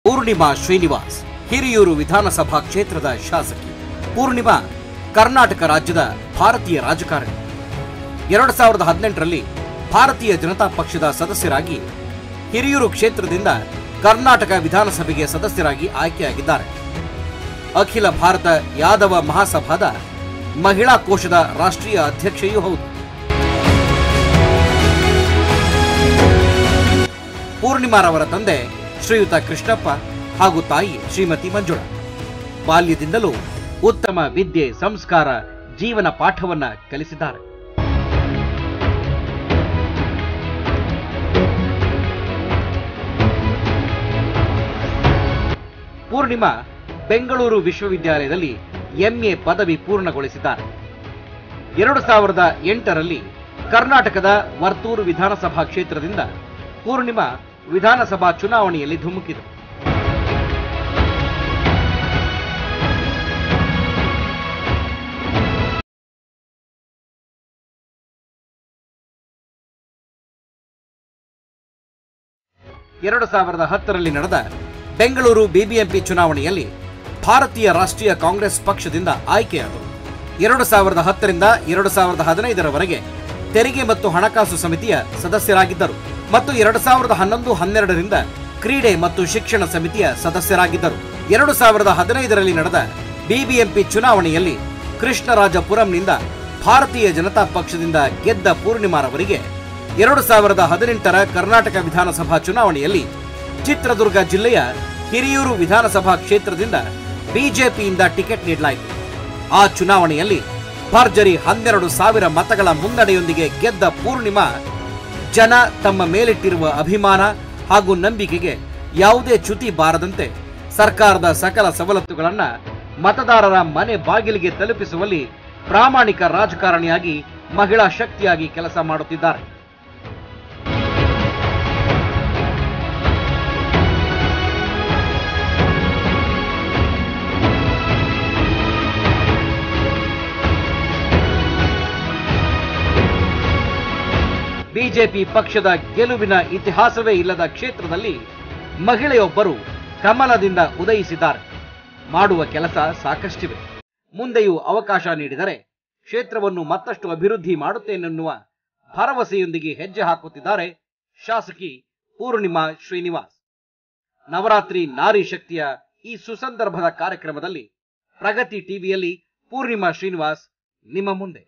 ಪೂರ್ಣಿಮಾ ಶ್ರೀನಿವಾಸ್ ಹಿರಿಯೂರು ವಿಧಾನಸಭಾ ಕ್ಷೇತ್ರದ ಶಾಸಕಿ. ಪೂರ್ಣಿಮಾ ಕರ್ನಾಟಕ ರಾಜ್ಯದ ಭಾರತೀಯ ರಾಜಕಾರಣಿ. 2018ರಲ್ಲಿ ಭಾರತೀಯ ಜನತಾ ಪಕ್ಷದ ಸದಸ್ಯರಾಗಿ ಹಿರಿಯೂರು ಕ್ಷೇತ್ರದಿಂದ ಕರ್ನಾಟಕ ವಿಧಾನಸಭೆಗೆ ಸದಸ್ಯರಾಗಿ ಆಯ್ಕೆಯಾಗಿದ್ದಾರೆ. ಅಖಿಲ ಭಾರತ ಯಾದವ ಮಹಾಸಭಾದ ಮಹಿಳಾ ಕೋಶದ ರಾಷ್ಟ್ರೀಯ ಅಧ್ಯಕ್ಷೆಯೂ ಹೌದು. ಪೂರ್ಣಿಮಾರವರ ತಂದೆ ಶ್ರೀಯುತ ಕೃಷ್ಣಪ್ಪ ಹಾಗೂ ತಾಯಿ ಶ್ರೀಮತಿ ಮಂಜುಳಾ. ಬಾಲ್ಯದಿಂದಲೂ ಉತ್ತಮ ವಿದ್ಯೆ, ಸಂಸ್ಕಾರ, ಜೀವನ ಪಾಠವನ್ನ ಕಲಿಸಿದ್ದಾರೆ. ಪೂರ್ಣಿಮಾ ಬೆಂಗಳೂರು ವಿಶ್ವವಿದ್ಯಾಲಯದಲ್ಲಿ ಎಂಎ ಪದವಿ ಪೂರ್ಣಗೊಳಿಸಿದ್ದಾರೆ. 2008ರಲ್ಲಿ ಕರ್ನಾಟಕದ ವರ್ತೂರು ವಿಧಾನಸಭಾ ಕ್ಷೇತ್ರದಿಂದ ಪೂರ್ಣಿಮಾ ವಿಧಾನಸಭಾ ಚುನಾವಣೆಯಲ್ಲಿ ಧುಮುಕಿದರು. ಎರಡು 2010ರಲ್ಲಿ ನಡೆದ ಬೆಂಗಳೂರು ಬಿಬಿಎಂಪಿ ಚುನಾವಣೆಯಲ್ಲಿ ಭಾರತೀಯ ರಾಷ್ಟ್ರೀಯ ಕಾಂಗ್ರೆಸ್ ಪಕ್ಷದಿಂದ ಆಯ್ಕೆಯಾದರು. 2010ರಿಂದ 2015ರವರೆಗೆ ತೆರಿಗೆ ಮತ್ತು ಹಣಕಾಸು ಸಮಿತಿಯ ಸದಸ್ಯರಾಗಿದ್ದರು ಮತ್ತು 2011-12ರಿಂದ ಕ್ರೀಡೆ ಮತ್ತು ಶಿಕ್ಷಣ ಸಮಿತಿಯ ಸದಸ್ಯರಾಗಿದ್ದರು. 2015ರಲ್ಲಿ ನಡೆದ ಬಿಬಿಎಂಪಿ ಚುನಾವಣೆಯಲ್ಲಿ ಕೃಷ್ಣರಾಜಪುರಂನಿಂದ ಭಾರತೀಯ ಜನತಾ ಪಕ್ಷದಿಂದ ಗೆದ್ದ ಪೂರ್ಣಿಮಾರವರಿಗೆ 2018ರ ಕರ್ನಾಟಕ ವಿಧಾನಸಭಾ ಚುನಾವಣೆಯಲ್ಲಿ ಚಿತ್ರದುರ್ಗ ಜಿಲ್ಲೆಯ ಹಿರಿಯೂರು ವಿಧಾನಸಭಾ ಕ್ಷೇತ್ರದಿಂದ ಬಿಜೆಪಿಯಿಂದ ಟಿಕೆಟ್ ನೀಡಲಾಯಿತು. ಆ ಚುನಾವಣೆಯಲ್ಲಿ ಭರ್ಜರಿ 12,000 ಮತಗಳ ಮುನ್ನಡೆಯೊಂದಿಗೆ ಗೆದ್ದ ಪೂರ್ಣಿಮಾ ಜನ ತಮ್ಮ ಮೇಲಿಟ್ಟಿರುವ ಅಭಿಮಾನ ಹಾಗೂ ನಂಬಿಕೆಗೆ ಯಾವುದೇ ಚ್ಯುತಿ ಬಾರದಂತೆ ಸರ್ಕಾರದ ಸಕಲ ಸವಲತ್ತುಗಳನ್ನು ಮತದಾರರ ಮನೆ ಬಾಗಿಲಿಗೆ ತಲುಪಿಸುವಲ್ಲಿ ಪ್ರಾಮಾಣಿಕ ರಾಜಕಾರಣಿಯಾಗಿ ಮಹಿಳಾ ಶಕ್ತಿಯಾಗಿ ಕೆಲಸ ಮಾಡುತ್ತಿದ್ದಾರೆ. ಬಿಜೆಪಿ ಪಕ್ಷದ ಗೆಲುವಿನ ಇತಿಹಾಸವೇ ಇಲ್ಲದ ಕ್ಷೇತ್ರದಲ್ಲಿ ಮಹಿಳೆಯೊಬ್ಬರು ಕಮಲದಿಂದ ಉದಯಿಸಿದ್ದಾರೆ. ಮಾಡುವ ಕೆಲಸ ಸಾಕಷ್ಟಿವೆ. ಮುಂದೆಯೂ ಅವಕಾಶ ನೀಡಿದರೆ ಕ್ಷೇತ್ರವನ್ನು ಮತ್ತಷ್ಟು ಅಭಿವೃದ್ಧಿ ಮಾಡುತ್ತೇನೆನ್ನುವ ಭರವಸೆಯೊಂದಿಗೆ ಹೆಜ್ಜೆ ಹಾಕುತ್ತಿದ್ದಾರೆ ಶಾಸಕಿ ಪೂರ್ಣಿಮಾ ಶ್ರೀನಿವಾಸ್. ನವರಾತ್ರಿ ನಾರಿ ಶಕ್ತಿಯ ಈ ಸುಸಂದರ್ಭದ ಕಾರ್ಯಕ್ರಮದಲ್ಲಿ ಪ್ರಗತಿ ಟಿವಿಯಲ್ಲಿ ಪೂರ್ಣಿಮಾ ಶ್ರೀನಿವಾಸ್ ನಿಮ್ಮ ಮುಂದೆ.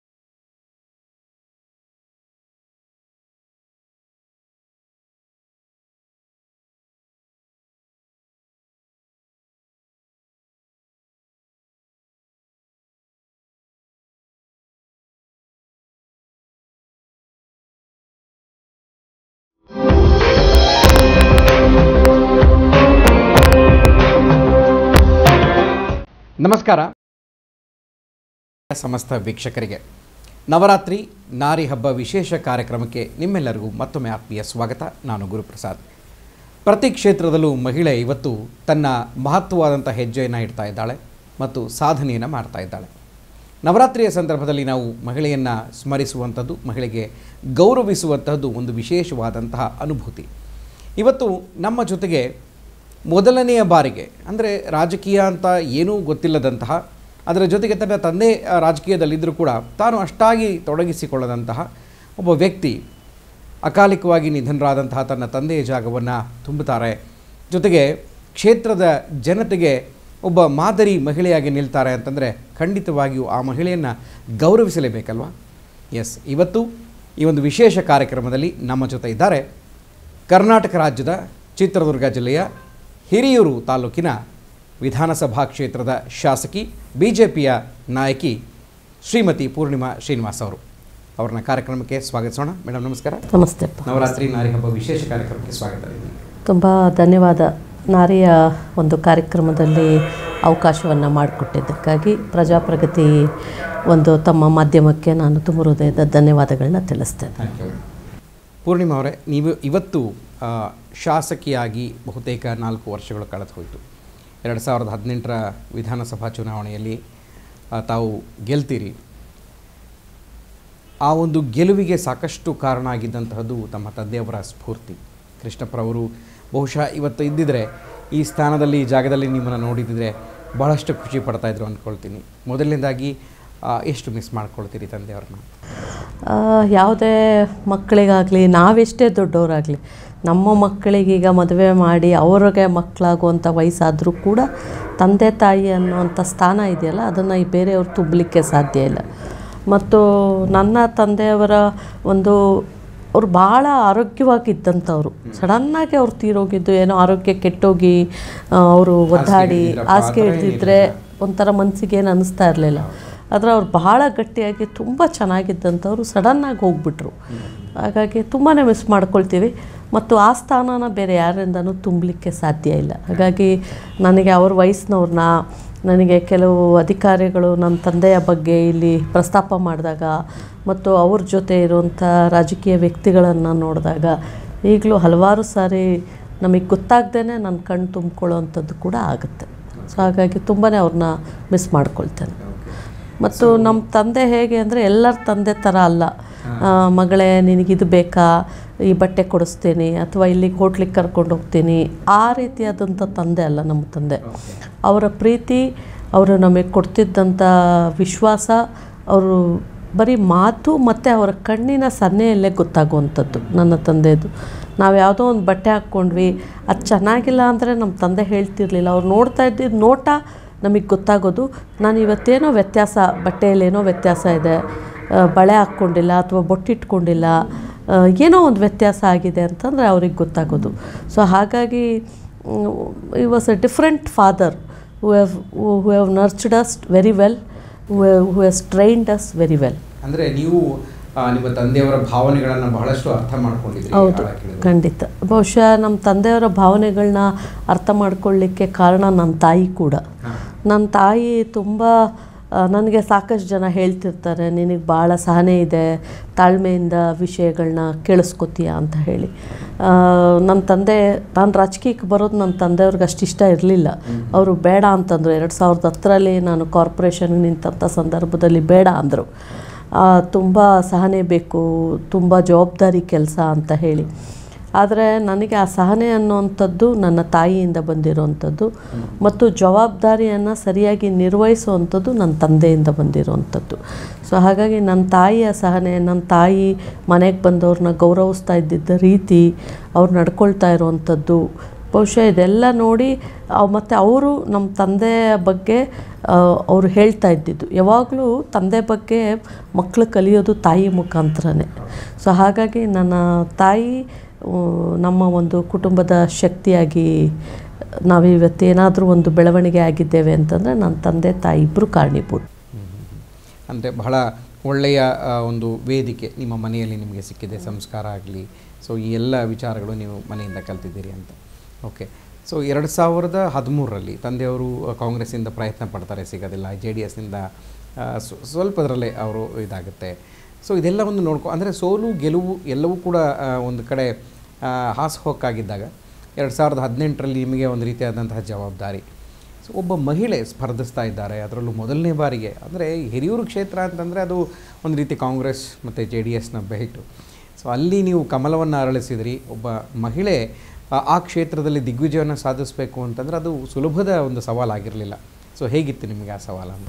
ನಮಸ್ಕಾರ ಸಮಸ್ತ ವೀಕ್ಷಕರಿಗೆ. ನವರಾತ್ರಿ ನಾರಿ ಹಬ್ಬ ವಿಶೇಷ ಕಾರ್ಯಕ್ರಮಕ್ಕೆ ನಿಮ್ಮೆಲ್ಲರಿಗೂ ಮತ್ತೊಮ್ಮೆ ಆತ್ಮೀಯ ಸ್ವಾಗತ. ನಾನು ಗುರುಪ್ರಸಾದ್. ಪ್ರತಿ ಕ್ಷೇತ್ರದಲ್ಲೂ ಮಹಿಳೆ ಇವತ್ತು ತನ್ನ ಮಹತ್ವವಾದಂಥ ಹೆಜ್ಜೆಯನ್ನು ಇಡ್ತಾ ಇದ್ದಾಳೆ ಮತ್ತು ಸಾಧನೆಯನ್ನು ಮಾಡ್ತಾ ಇದ್ದಾಳೆ. ನವರಾತ್ರಿಯ ಸಂದರ್ಭದಲ್ಲಿ ನಾವು ಮಹಿಳೆಯನ್ನು ಸ್ಮರಿಸುವಂಥದ್ದು, ಮಹಿಳೆಗೆ ಗೌರವಿಸುವಂತಹದ್ದು ಒಂದು ವಿಶೇಷವಾದಂತಹ ಅನುಭೂತಿ. ಇವತ್ತು ನಮ್ಮ ಜೊತೆಗೆ ಮೊದಲನೆಯ ಬಾರಿಗೆ, ಅಂದರೆ ರಾಜಕೀಯ ಅಂತ ಏನೂ ಗೊತ್ತಿಲ್ಲದಂತಹ, ಅದರ ಜೊತೆಗೆ ತನ್ನ ತಂದೆ ರಾಜಕೀಯದಲ್ಲಿದ್ದರೂ ಕೂಡ ತಾನು ಅಷ್ಟಾಗಿ ತೊಡಗಿಸಿಕೊಳ್ಳದಂತಹ ಒಬ್ಬ ವ್ಯಕ್ತಿ ಅಕಾಲಿಕವಾಗಿ ನಿಧನರಾದಂತಹ ತನ್ನ ತಂದೆಯ ಜಾಗವನ್ನು ತುಂಬುತ್ತಾರೆ. ಜೊತೆಗೆ ಕ್ಷೇತ್ರದ ಜನತೆಗೆ ಒಬ್ಬ ಮಾದರಿ ಮಹಿಳೆಯಾಗಿ ನಿಲ್ತಾರೆ ಅಂತಂದರೆ ಖಂಡಿತವಾಗಿಯೂ ಆ ಮಹಿಳೆಯನ್ನು ಗೌರವಿಸಲೇಬೇಕಲ್ವ. ಇವತ್ತು ಈ ಒಂದು ವಿಶೇಷ ಕಾರ್ಯಕ್ರಮದಲ್ಲಿ ನಮ್ಮ ಜೊತೆ ಇದ್ದಾರೆ ಕರ್ನಾಟಕ ರಾಜ್ಯದ ಚಿತ್ರದುರ್ಗ ಜಿಲ್ಲೆಯ ಹಿರಿಯೂರು ತಾಲೂಕಿನ ವಿಧಾನಸಭಾ ಕ್ಷೇತ್ರದ ಶಾಸಕಿ, ಬಿಜೆಪಿಯ ನಾಯಕಿ ಶ್ರೀಮತಿ ಪೂರ್ಣಿಮಾ ಶ್ರೀನಿವಾಸ್ ಅವರು. ಅವ್ರನ್ನ ಕಾರ್ಯಕ್ರಮಕ್ಕೆ ಸ್ವಾಗತಿಸೋಣ. ಮೇಡಮ್ ನಮಸ್ಕಾರ. ನಮಸ್ತೆ. ನವರಾತ್ರಿ ನಾರಿ ಹಬ್ಬ ವಿಶೇಷ ಕಾರ್ಯಕ್ರಮಕ್ಕೆ ಸ್ವಾಗತ. ತುಂಬ ಧನ್ಯವಾದ. ನಾರಿಯ ಒಂದು ಕಾರ್ಯಕ್ರಮದಲ್ಲಿ ಅವಕಾಶವನ್ನು ಮಾಡಿಕೊಟ್ಟಿದ್ದಕ್ಕಾಗಿ ಪ್ರಜಾಪ್ರಗತಿ ಒಂದು ತಮ್ಮ ಮಾಧ್ಯಮಕ್ಕೆ ನಾನು ತುಂಬ ಹೃದಯದ ಧನ್ಯವಾದಗಳನ್ನ ತಿಳಿಸ್ತೇನೆ. ಪೂರ್ಣಿಮಾ ಅವರೇ, ನೀವು ಇವತ್ತು ಶಾಸಕಿಯಾಗಿ ಬಹುತೇಕ 4 ವರ್ಷಗಳು ಕಳೆದು ಹೋಯಿತು. 2018ರ ವಿಧಾನಸಭಾ ಚುನಾವಣೆಯಲ್ಲಿ ತಾವು ಗೆಲ್ತೀರಿ. ಆ ಒಂದು ಗೆಲುವಿಗೆ ಸಾಕಷ್ಟು ಕಾರಣ ಆಗಿದ್ದಂತಹದ್ದು ತಮ್ಮ ತಂದೆಯವರ ಸ್ಫೂರ್ತಿ. ಕೃಷ್ಣಪ್ಪರವರು ಬಹುಶಃ ಇವತ್ತು ಇದ್ದಿದ್ರೆ ಈ ಸ್ಥಾನದಲ್ಲಿ ಈ ಜಾಗದಲ್ಲಿ ನಿಮ್ಮನ್ನು ನೋಡಿದರೆ ಭಾಳಷ್ಟು ಖುಷಿ ಪಡ್ತಾಯಿದ್ರು ಅಂದ್ಕೊಳ್ತೀನಿ. ಮೊದಲನೇದಾಗಿ ಎಷ್ಟು ಮಿಸ್ ಮಾಡ್ಕೊಳ್ತೀರಿ ತಂದೆಯವ್ರನ್ನ? ಯಾವುದೇ ಮಕ್ಕಳಿಗಾಗಲಿ ನಾವೆಷ್ಟೇ ದೊಡ್ಡವರಾಗಲಿ ನಮ್ಮ ಮಕ್ಕಳಿಗೀಗ ಮದುವೆ ಮಾಡಿ ಅವ್ರಿಗೆ ಮಕ್ಕಳಾಗುವಂಥ ವಯಸ್ಸಾದರೂ ಕೂಡ ತಂದೆ ತಾಯಿ ಅನ್ನುವಂಥ ಸ್ಥಾನ ಇದೆಯಲ್ಲ ಅದನ್ನು ಈ ಬೇರೆಯವ್ರು ತುಂಬಲಿಕ್ಕೆ ಸಾಧ್ಯ ಇಲ್ಲ. ಮತ್ತು ನನ್ನ ತಂದೆಯವರ ಅವ್ರು ಭಾಳ ಆರೋಗ್ಯವಾಗಿದ್ದಂಥವ್ರು. ಸಡನ್ನಾಗಿ ಅವ್ರು ತೀರೋಗಿದ್ದು, ಏನೋ ಆರೋಗ್ಯ ಕೆಟ್ಟೋಗಿ ಅವರು ಒದ್ದಾಡಿ ಹಾಸಿಗೆ ಹಿಡಿದಿದ್ರೆ ಒಂಥರ ಮನಸ್ಸಿಗೆ ಏನು ಅನ್ನಿಸ್ತಾ ಇರಲಿಲ್ಲ. ಆದರೆ ಅವ್ರು ಬಹಳ ಗಟ್ಟಿಯಾಗಿ ತುಂಬ ಚೆನ್ನಾಗಿದ್ದಂಥವ್ರು ಸಡನ್ನಾಗಿ ಹೋಗ್ಬಿಟ್ರು. ಹಾಗಾಗಿ ತುಂಬಾ ಮಿಸ್ ಮಾಡ್ಕೊಳ್ತೀವಿ. ಮತ್ತು ಆ ಸ್ಥಾನನ ಬೇರೆ ಯಾರಿಂದನೂ ತುಂಬಲಿಕ್ಕೆ ಸಾಧ್ಯ ಇಲ್ಲ. ಹಾಗಾಗಿ ನನಗೆ ಅವ್ರ ವಯಸ್ಸಿನವ್ರನ್ನ, ನನಗೆ ಕೆಲವು ಅಧಿಕಾರಿಗಳು ನನ್ನ ತಂದೆಯ ಬಗ್ಗೆ ಇಲ್ಲಿ ಪ್ರಸ್ತಾಪ ಮಾಡಿದಾಗ ಮತ್ತು ಅವ್ರ ಜೊತೆ ಇರುವಂಥ ರಾಜಕೀಯ ವ್ಯಕ್ತಿಗಳನ್ನು ನೋಡಿದಾಗ ಈಗಲೂ ಹಲವಾರು ಸಾರಿ ನಮಗೆ ಗೊತ್ತಾಗ್ದೇ ನನ್ನ ಕಣ್ಣು ತುಂಬಿಕೊಳ್ಳೋವಂಥದ್ದು ಕೂಡ ಆಗುತ್ತೆ. ಸೊ ಹಾಗಾಗಿ ತುಂಬಾ ಅವ್ರನ್ನ ಮಿಸ್ ಮಾಡ್ಕೊಳ್ತೇನೆ. ಮತ್ತು ನಮ್ಮ ತಂದೆ ಹೇಗೆ ಅಂದರೆ ಎಲ್ಲರ ತಂದೆ ಥರ ಅಲ್ಲ. ಮಗಳೇ ನಿನಗಿದು ಬೇಕಾ, ಈ ಬಟ್ಟೆ ಕೊಡಿಸ್ತೀನಿ ಅಥವಾ ಇಲ್ಲಿಗೆ ಹೋಟ್ಲಿಗೆ ಕರ್ಕೊಂಡು ಹೋಗ್ತೀನಿ, ಆ ರೀತಿಯಾದಂಥ ತಂದೆ ಅಲ್ಲ ನಮ್ಮ ತಂದೆ. ಅವರ ಪ್ರೀತಿ, ಅವರು ನಮಗೆ ಕೊಡ್ತಿದ್ದಂಥ ವಿಶ್ವಾಸ, ಅವರು ಬರೀ ಮಾತು ಮತ್ತು ಅವರ ಕಣ್ಣಿನ ಸನ್ನೆಯಲ್ಲೇ ಗೊತ್ತಾಗುವಂಥದ್ದು ನನ್ನ ತಂದೆದು. ನಾವು ಯಾವುದೋ ಒಂದು ಬಟ್ಟೆ ಹಾಕ್ಕೊಂಡ್ವಿ, ಅದು ಚೆನ್ನಾಗಿಲ್ಲ ಅಂದರೆ ನಮ್ಮ ತಂದೆ ಹೇಳ್ತಿರ್ಲಿಲ್ಲ. ಅವ್ರು ನೋಡ್ತಾ ಇದ್ದಿದ್ದು ನೋಟ ನಮಗೆ ಗೊತ್ತಾಗೋದು. ನಾನು ಇವತ್ತೇನೋ ವ್ಯತ್ಯಾಸ, ಬಟ್ಟೆಯಲ್ಲೇನೋ ವ್ಯತ್ಯಾಸ ಇದೆ, ಬಳೆ ಹಾಕ್ಕೊಂಡಿಲ್ಲ ಅಥವಾ ಬೊಟ್ಟಿಟ್ಕೊಂಡಿಲ್ಲ, ಏನೋ ಒಂದು ವ್ಯತ್ಯಾಸ ಆಗಿದೆ ಅಂತಂದರೆ ಅವ್ರಿಗೆ ಗೊತ್ತಾಗೋದು. ಸೊ ಹಾಗಾಗಿ ಈ was a different father who have nurtured us very well, who has trained us very well. ಅಂದರೆ ನೀವು ನಿಮ್ಮ ತಂದೆಯವರ ಭಾವನೆಗಳನ್ನು ಬಹಳಷ್ಟು ಅರ್ಥ ಮಾಡ್ಕೊಂಡಿದ್ದೀರಿ. ಹೌದು, ಖಂಡಿತ. ಬಹುಶಃ ನಮ್ಮ ತಂದೆಯವರ ಭಾವನೆಗಳನ್ನ ಅರ್ಥ ಮಾಡ್ಕೊಳ್ಳಿಕ್ಕೆ ಕಾರಣ ನನ್ನ ತಾಯಿ ಕೂಡ. ನನ್ನ ತಾಯಿ ತುಂಬ ನನಗೆ ಸಾಕಷ್ಟು ಜನ ಹೇಳ್ತಿರ್ತಾರೆ, ನಿನಗೆ ಭಾಳ ಸಹನೆ ಇದೆ, ತಾಳ್ಮೆಯಿಂದ ವಿಷಯಗಳನ್ನ ಕೇಳಿಸ್ಕೊತೀಯ ಅಂತ ಹೇಳಿ. ನನ್ನ ತಂದೆ, ನಾನು ರಾಜಕೀಯಕ್ಕೆ ಬರೋದು ನನ್ನ ತಂದೆಯವ್ರಿಗೆ ಅಷ್ಟು ಇಷ್ಟ ಇರಲಿಲ್ಲ. ಅವರು ಬೇಡ ಅಂತಂದರು. 2010ರಲ್ಲಿ ನಾನು ಕಾರ್ಪೊರೇಷನ್ಗೆ ನಿಂತಂಥ ಸಂದರ್ಭದಲ್ಲಿ ಬೇಡ ಅಂದರು. ತುಂಬ ಸಹನೆ ಬೇಕು, ತುಂಬ ಜವಾಬ್ದಾರಿ ಕೆಲಸ ಅಂತ ಹೇಳಿ. ಆದರೆ ನನಗೆ ಆ ಸಹನೆ ಅನ್ನುವಂಥದ್ದು ನನ್ನ ತಾಯಿಯಿಂದ ಬಂದಿರೋವಂಥದ್ದು ಮತ್ತು ಜವಾಬ್ದಾರಿಯನ್ನು ಸರಿಯಾಗಿ ನಿರ್ವಹಿಸುವಂಥದ್ದು ನನ್ನ ತಂದೆಯಿಂದ ಬಂದಿರೋವಂಥದ್ದು. ಸೊ ಹಾಗಾಗಿ ನನ್ನ ತಾಯಿಯ ಸಹನೆ, ನನ್ನ ತಾಯಿ ಮನೆಗೆ ಬಂದವ್ರನ್ನ ಗೌರವಿಸ್ತಾ ಇದ್ದಿದ್ದ ರೀತಿ, ಅವ್ರು ನಡ್ಕೊಳ್ತಾ ಇರುವಂಥದ್ದು, ಬಹುಶಃ ಇದೆಲ್ಲ ನೋಡಿ ಮತ್ತು ಅವರು ನಮ್ಮ ತಂದೆಯ ಬಗ್ಗೆ ಅವರು ಹೇಳ್ತಾ ಇದ್ದಿದ್ದು, ಯಾವಾಗಲೂ ತಂದೆ ಬಗ್ಗೆ ಮಕ್ಕಳು ಕಲಿಯೋದು ತಾಯಿ ಮುಖಾಂತರನೇ. ಸೊ ಹಾಗಾಗಿ ನನ್ನ ತಾಯಿ ನಮ್ಮ ಒಂದು ಕುಟುಂಬದ ಶಕ್ತಿಯಾಗಿ ನಾವಿವತ್ತೇನಾದರೂ ಒಂದು ಬೆಳವಣಿಗೆ ಆಗಿದ್ದೇವೆ ಅಂತಂದರೆ ನನ್ನ ತಂದೆ ತಾಯಿ ಇಬ್ಬರು ಕಾರಣೀಭೂತ. ಅಂದರೆ ಬಹಳ ಒಳ್ಳೆಯ ಒಂದು ವೇದಿಕೆ ನಿಮ್ಮ ಮನೆಯಲ್ಲಿ ನಿಮಗೆ ಸಿಕ್ಕಿದೆ, ಸಂಸ್ಕಾರ ಆಗಲಿ. ಸೊ ಈ ಎಲ್ಲ ವಿಚಾರಗಳು ನೀವು ಮನೆಯಿಂದ ಕಲ್ತಿದ್ದೀರಿ ಅಂತ. ಓಕೆ. ಸೊ 2013ರಲ್ಲಿ ತಂದೆಯವರು ಕಾಂಗ್ರೆಸ್ಸಿಂದ ಪ್ರಯತ್ನ ಪಡ್ತಾರೆ, ಸಿಗೋದಿಲ್ಲ. JDSನಿಂದ ಸ್ವಲ್ಪದರಲ್ಲೇ ಅವರು ಇದಾಗುತ್ತೆ. ಸೊ ಇದೆಲ್ಲ ಒಂದು ಅಂದರೆ ಸೋಲು ಗೆಲುವು ಎಲ್ಲವೂ ಕೂಡ ಒಂದು ಕಡೆ ಹಾಸುಹೊಕ್ಕಾಗಿದ್ದಾಗ 2018ರಲ್ಲಿ ನಿಮಗೆ ಒಂದು ರೀತಿಯಾದಂತಹ ಜವಾಬ್ದಾರಿ. ಸೊ ಒಬ್ಬ ಮಹಿಳೆ ಸ್ಪರ್ಧಿಸ್ತಾ ಇದ್ದಾರೆ, ಅದರಲ್ಲೂ ಮೊದಲನೇ ಬಾರಿಗೆ. ಅಂದರೆ ಹಿರಿಯೂರು ಕ್ಷೇತ್ರ ಅಂತಂದರೆ ಅದು ಒಂದು ರೀತಿ ಕಾಂಗ್ರೆಸ್ ಮತ್ತು JDSನ ಬೆಹಿಟು. ಸೊ ಅಲ್ಲಿ ನೀವು ಕಮಲವನ್ನು ಅರಳಿಸಿದ್ರಿ. ಒಬ್ಬ ಮಹಿಳೆ ಆ ಕ್ಷೇತ್ರದಲ್ಲಿ ದಿಗ್ವಿಜಯವನ್ನು ಸಾಧಿಸಬೇಕು ಅಂತಂದರೆ ಅದು ಸುಲಭದ ಒಂದು ಸವಾಲಾಗಿರಲಿಲ್ಲ. ಸೊ ಹೇಗಿತ್ತು ನಿಮಗೆ ಆ ಸವಾಲನ್ನು?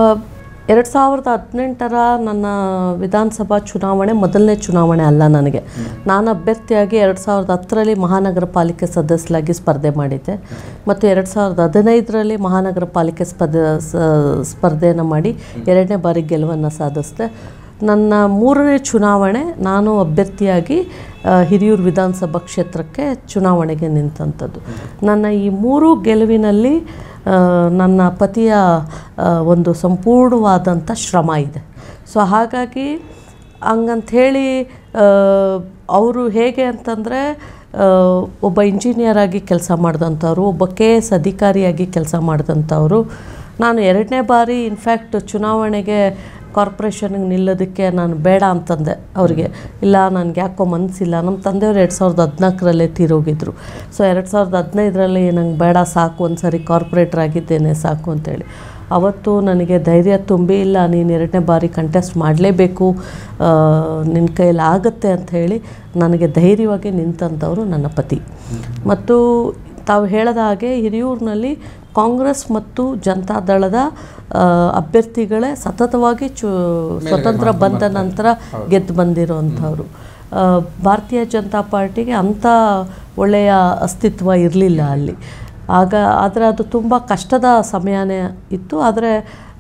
2018ರ ನನ್ನ ವಿಧಾನಸಭಾ ಚುನಾವಣೆ ಮೊದಲನೇ ಚುನಾವಣೆ ಅಲ್ಲ ನನಗೆ. ನಾನು ಅಭ್ಯರ್ಥಿಯಾಗಿ 2010ರಲ್ಲಿ ಮಹಾನಗರ ಪಾಲಿಕೆ ಸದಸ್ಯರಾಗಿ ಸ್ಪರ್ಧೆ ಮಾಡಿದ್ದೆ ಮತ್ತು 2015ರಲ್ಲಿ ಮಹಾನಗರ ಪಾಲಿಕೆ ಸ್ಪರ್ಧೆಯನ್ನು ಮಾಡಿ 2ನೇ ಬಾರಿ ಗೆಲುವನ್ನು ಸಾಧಿಸಿದೆ. ನನ್ನ 3ನೇ ಚುನಾವಣೆ ನಾನು ಅಭ್ಯರ್ಥಿಯಾಗಿ ಹಿರಿಯೂರು ವಿಧಾನಸಭಾ ಕ್ಷೇತ್ರಕ್ಕೆ ಚುನಾವಣೆಗೆ ನಿಂತಂಥದ್ದು. ನನ್ನ ಈ 3 ಗೆಲುವಿನಲ್ಲಿ ನನ್ನ ಪತಿಯ ಒಂದು ಸಂಪೂರ್ಣವಾದಂಥ ಶ್ರಮ ಇದೆ. ಸೊ ಹಾಗಾಗಿ ಹಂಗಂಥೇಳಿ ಅವರು ಹೇಗೆ ಅಂತಂದರೆ ಒಬ್ಬ ಇಂಜಿನಿಯರ್ ಆಗಿ ಕೆಲಸ ಮಾಡಿದಂಥವ್ರು, ಒಬ್ಬ KS ಅಧಿಕಾರಿಯಾಗಿ ಕೆಲಸ ಮಾಡಿದಂಥವ್ರು. ನಾನು 2ನೇ ಬಾರಿ ಇನ್ಫ್ಯಾಕ್ಟ್ ಚುನಾವಣೆಗೆ ಕಾರ್ಪೊರೇಷನ್ಗೆ ನಿಲ್ಲೋದಕ್ಕೆ ನಾನು ಬೇಡ ಅಂತಂದೆ ಅವರಿಗೆ. ಇಲ್ಲ, ನನಗೆ ಯಾಕೋ ಮನಸ್ಸಿಲ್ಲ. ನಮ್ಮ ತಂದೆಯವರು 2014ರಲ್ಲೇ ತೀರೋಗಿದ್ರು. ಸೊ 2015ರಲ್ಲಿ ನಂಗೆ ಬೇಡ, ಸಾಕು, ಒಂದು ಸಾರಿ ಕಾರ್ಪೊರೇಟರ್ ಆಗಿದ್ದೇನೆ ಸಾಕು ಅಂತೇಳಿ. ಅವತ್ತು ನನಗೆ ಧೈರ್ಯ ತುಂಬಿ, ಇಲ್ಲ ನೀನು 2ನೇ ಬಾರಿ ಕಂಟೆಸ್ಟ್ ಮಾಡಲೇಬೇಕು, ನಿನ್ನ ಕೈಯಲ್ಲಿ ಆಗುತ್ತೆ ಅಂತ ಹೇಳಿ ನನಗೆ ಧೈರ್ಯವಾಗಿ ನಿಂತಂಥವರು ನನ್ನ ಪತಿ. ಮತ್ತು ತಾವು ಹೇಳಿದ ಹಾಗೆ ಹಿರಿಯೂರಿನಲ್ಲಿ ಕಾಂಗ್ರೆಸ್ ಮತ್ತು ಜನತಾದಳದ ಅಭ್ಯರ್ಥಿಗಳೇ ಸತತವಾಗಿ ಸ್ವತಂತ್ರ ಬಂದ ನಂತರ ಗೆದ್ದು ಬಂದಿರೋವಂಥವ್ರು. ಭಾರತೀಯ ಜನತಾ ಪಾರ್ಟಿಗೆ ಅಂಥ ಒಳ್ಳೆಯ ಅಸ್ತಿತ್ವ ಇರಲಿಲ್ಲ ಅಲ್ಲಿ. ಆದರೆ ಅದು ತುಂಬ ಕಷ್ಟದ ಸಮಯನೇ ಇತ್ತು. ಆದರೆ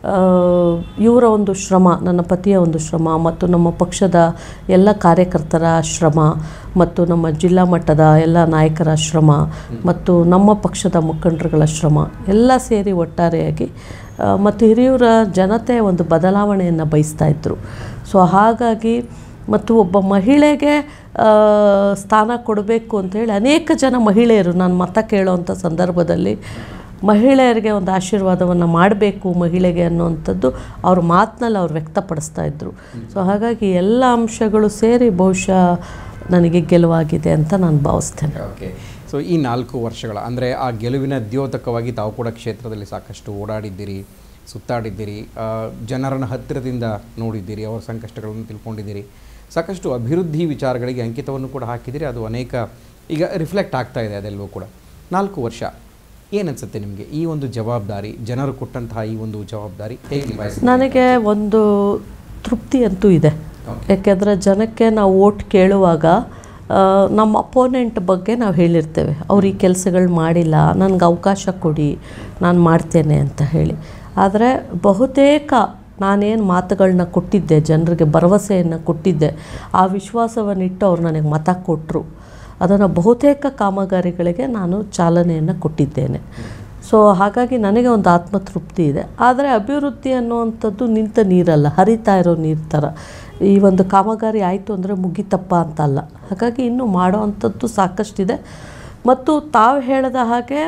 ಇವರ ಒಂದು ಶ್ರಮ, ನನ್ನ ಪತಿಯ ಒಂದು ಶ್ರಮ ಮತ್ತು ನಮ್ಮ ಪಕ್ಷದ ಎಲ್ಲ ಕಾರ್ಯಕರ್ತರ ಶ್ರಮ ಮತ್ತು ನಮ್ಮ ಜಿಲ್ಲಾ ಮಟ್ಟದ ಎಲ್ಲ ನಾಯಕರ ಶ್ರಮ ಮತ್ತು ನಮ್ಮ ಪಕ್ಷದ ಮುಖಂಡರುಗಳ ಶ್ರಮ ಎಲ್ಲ ಸೇರಿ ಒಟ್ಟಾರೆಯಾಗಿ ಮತ್ತು ಹಿರಿಯೂರ ಜನತೆ ಒಂದು ಬದಲಾವಣೆಯನ್ನು ಬಯಸ್ತಾಯಿದ್ರು. ಸೊ ಹಾಗಾಗಿ ಮತ್ತು ಒಬ್ಬ ಮಹಿಳೆಗೆ ಸ್ಥಾನ ಕೊಡಬೇಕು ಅಂಥೇಳಿ ಅನೇಕ ಜನ ಮಹಿಳೆಯರು ನಾನು ಮತ ಕೇಳೋವಂಥ ಸಂದರ್ಭದಲ್ಲಿ ಮಹಿಳೆಯರಿಗೆ ಒಂದು ಆಶೀರ್ವಾದವನ್ನು ಮಾಡಬೇಕು ಮಹಿಳೆಗೆ ಅನ್ನುವಂಥದ್ದು ಅವ್ರ ಮಾತಿನಲ್ಲಿ ಅವ್ರು ವ್ಯಕ್ತಪಡಿಸ್ತಾಯಿದ್ರು. ಸೊ ಹಾಗಾಗಿ ಎಲ್ಲ ಅಂಶಗಳು ಸೇರಿ ಬಹುಶಃ ನನಗೆ ಗೆಲುವಾಗಿದೆ ಅಂತ ನಾನು ಭಾವಿಸ್ತೇನೆ. ಓಕೆ. ಸೊ ಈ 4 ವರ್ಷಗಳ ಅಂದರೆ ಆ ಗೆಲುವಿನ ದ್ಯೋತಕವಾಗಿ ತಾವು ಕೂಡ ಕ್ಷೇತ್ರದಲ್ಲಿ ಸಾಕಷ್ಟು ಓಡಾಡಿದ್ದೀರಿ, ಸುತ್ತಾಡಿದ್ದೀರಿ, ಜನರನ್ನು ಹತ್ತಿರದಿಂದ ನೋಡಿದ್ದೀರಿ, ಅವರ ಸಂಕಷ್ಟಗಳನ್ನು ತಿಳ್ಕೊಂಡಿದ್ದೀರಿ, ಸಾಕಷ್ಟು ಅಭಿವೃದ್ಧಿ ವಿಚಾರಗಳಿಗೆ ಅಂಕಿತವನ್ನು ಕೂಡ ಹಾಕಿದ್ದೀರಿ. ಅದು ಅನೇಕ ಈಗ ರಿಫ್ಲೆಕ್ಟ್ ಆಗ್ತಾ ಇದೆ ಅದೆಲ್ಲವೂ ಕೂಡ. 4 ವರ್ಷ ಏನನ್ಸುತ್ತೆ ನಿಮಗೆ ಈ ಒಂದು ಜವಾಬ್ದಾರಿ, ಜನರು ಕೊಟ್ಟಂತಹ ಈ ಒಂದು ಜವಾಬ್ದಾರಿ ಹೇಗೆ ನಿಭಾಯಿಸಿ? ನನಗೆ ಒಂದು ತೃಪ್ತಿ ಅಂತೂ ಇದೆ. ಯಾಕೆಂದರೆ ಜನಕ್ಕೆ ನಾವು ಓಟ್ ಕೇಳುವಾಗ ನಮ್ಮ ಅಪೋನೆಂಟ್ ಬಗ್ಗೆ ನಾವು ಹೇಳಿರ್ತೇವೆ, ಅವ್ರು ಈ ಕೆಲಸಗಳು ಮಾಡಿಲ್ಲ, ನನಗೆ ಅವಕಾಶ ಕೊಡಿ, ನಾನು ಮಾಡ್ತೇನೆ ಅಂತ ಹೇಳಿ. ಆದರೆ ಬಹುತೇಕ ನಾನೇನು ಮಾತುಗಳನ್ನ ಕೊಟ್ಟಿದ್ದೆ, ಜನರಿಗೆ ಭರವಸೆಯನ್ನು ಕೊಟ್ಟಿದ್ದೆ, ಆ ವಿಶ್ವಾಸವನ್ನಿಟ್ಟು ಅವ್ರು ನನಗೆ ಮತ ಕೊಟ್ಟರು. ಅದನ್ನು ಬಹುತೇಕ ಕಾಮಗಾರಿಗಳಿಗೆ ನಾನು ಚಾಲನೆಯನ್ನು ಕೊಟ್ಟಿದ್ದೇನೆ. ಸೊ ಹಾಗಾಗಿ ನನಗೆ ಒಂದು ಆತ್ಮತೃಪ್ತಿ ಇದೆ. ಆದರೆ ಅಭಿವೃದ್ಧಿ ಅನ್ನುವಂಥದ್ದು ನಿಂತ ನೀರಲ್ಲ, ಹರಿತಾ ಇರೋ ನೀರು ಥರ. ಈ ಒಂದು ಕಾಮಗಾರಿ ಆಯಿತು ಅಂದರೆ ಮುಗಿತಪ್ಪ ಅಂತಲ್ಲ. ಹಾಗಾಗಿ ಇನ್ನೂ ಮಾಡೋ ಅಂಥದ್ದು ಸಾಕಷ್ಟಿದೆ. ಮತ್ತು ತಾವು ಹೇಳಿದ ಹಾಗೆ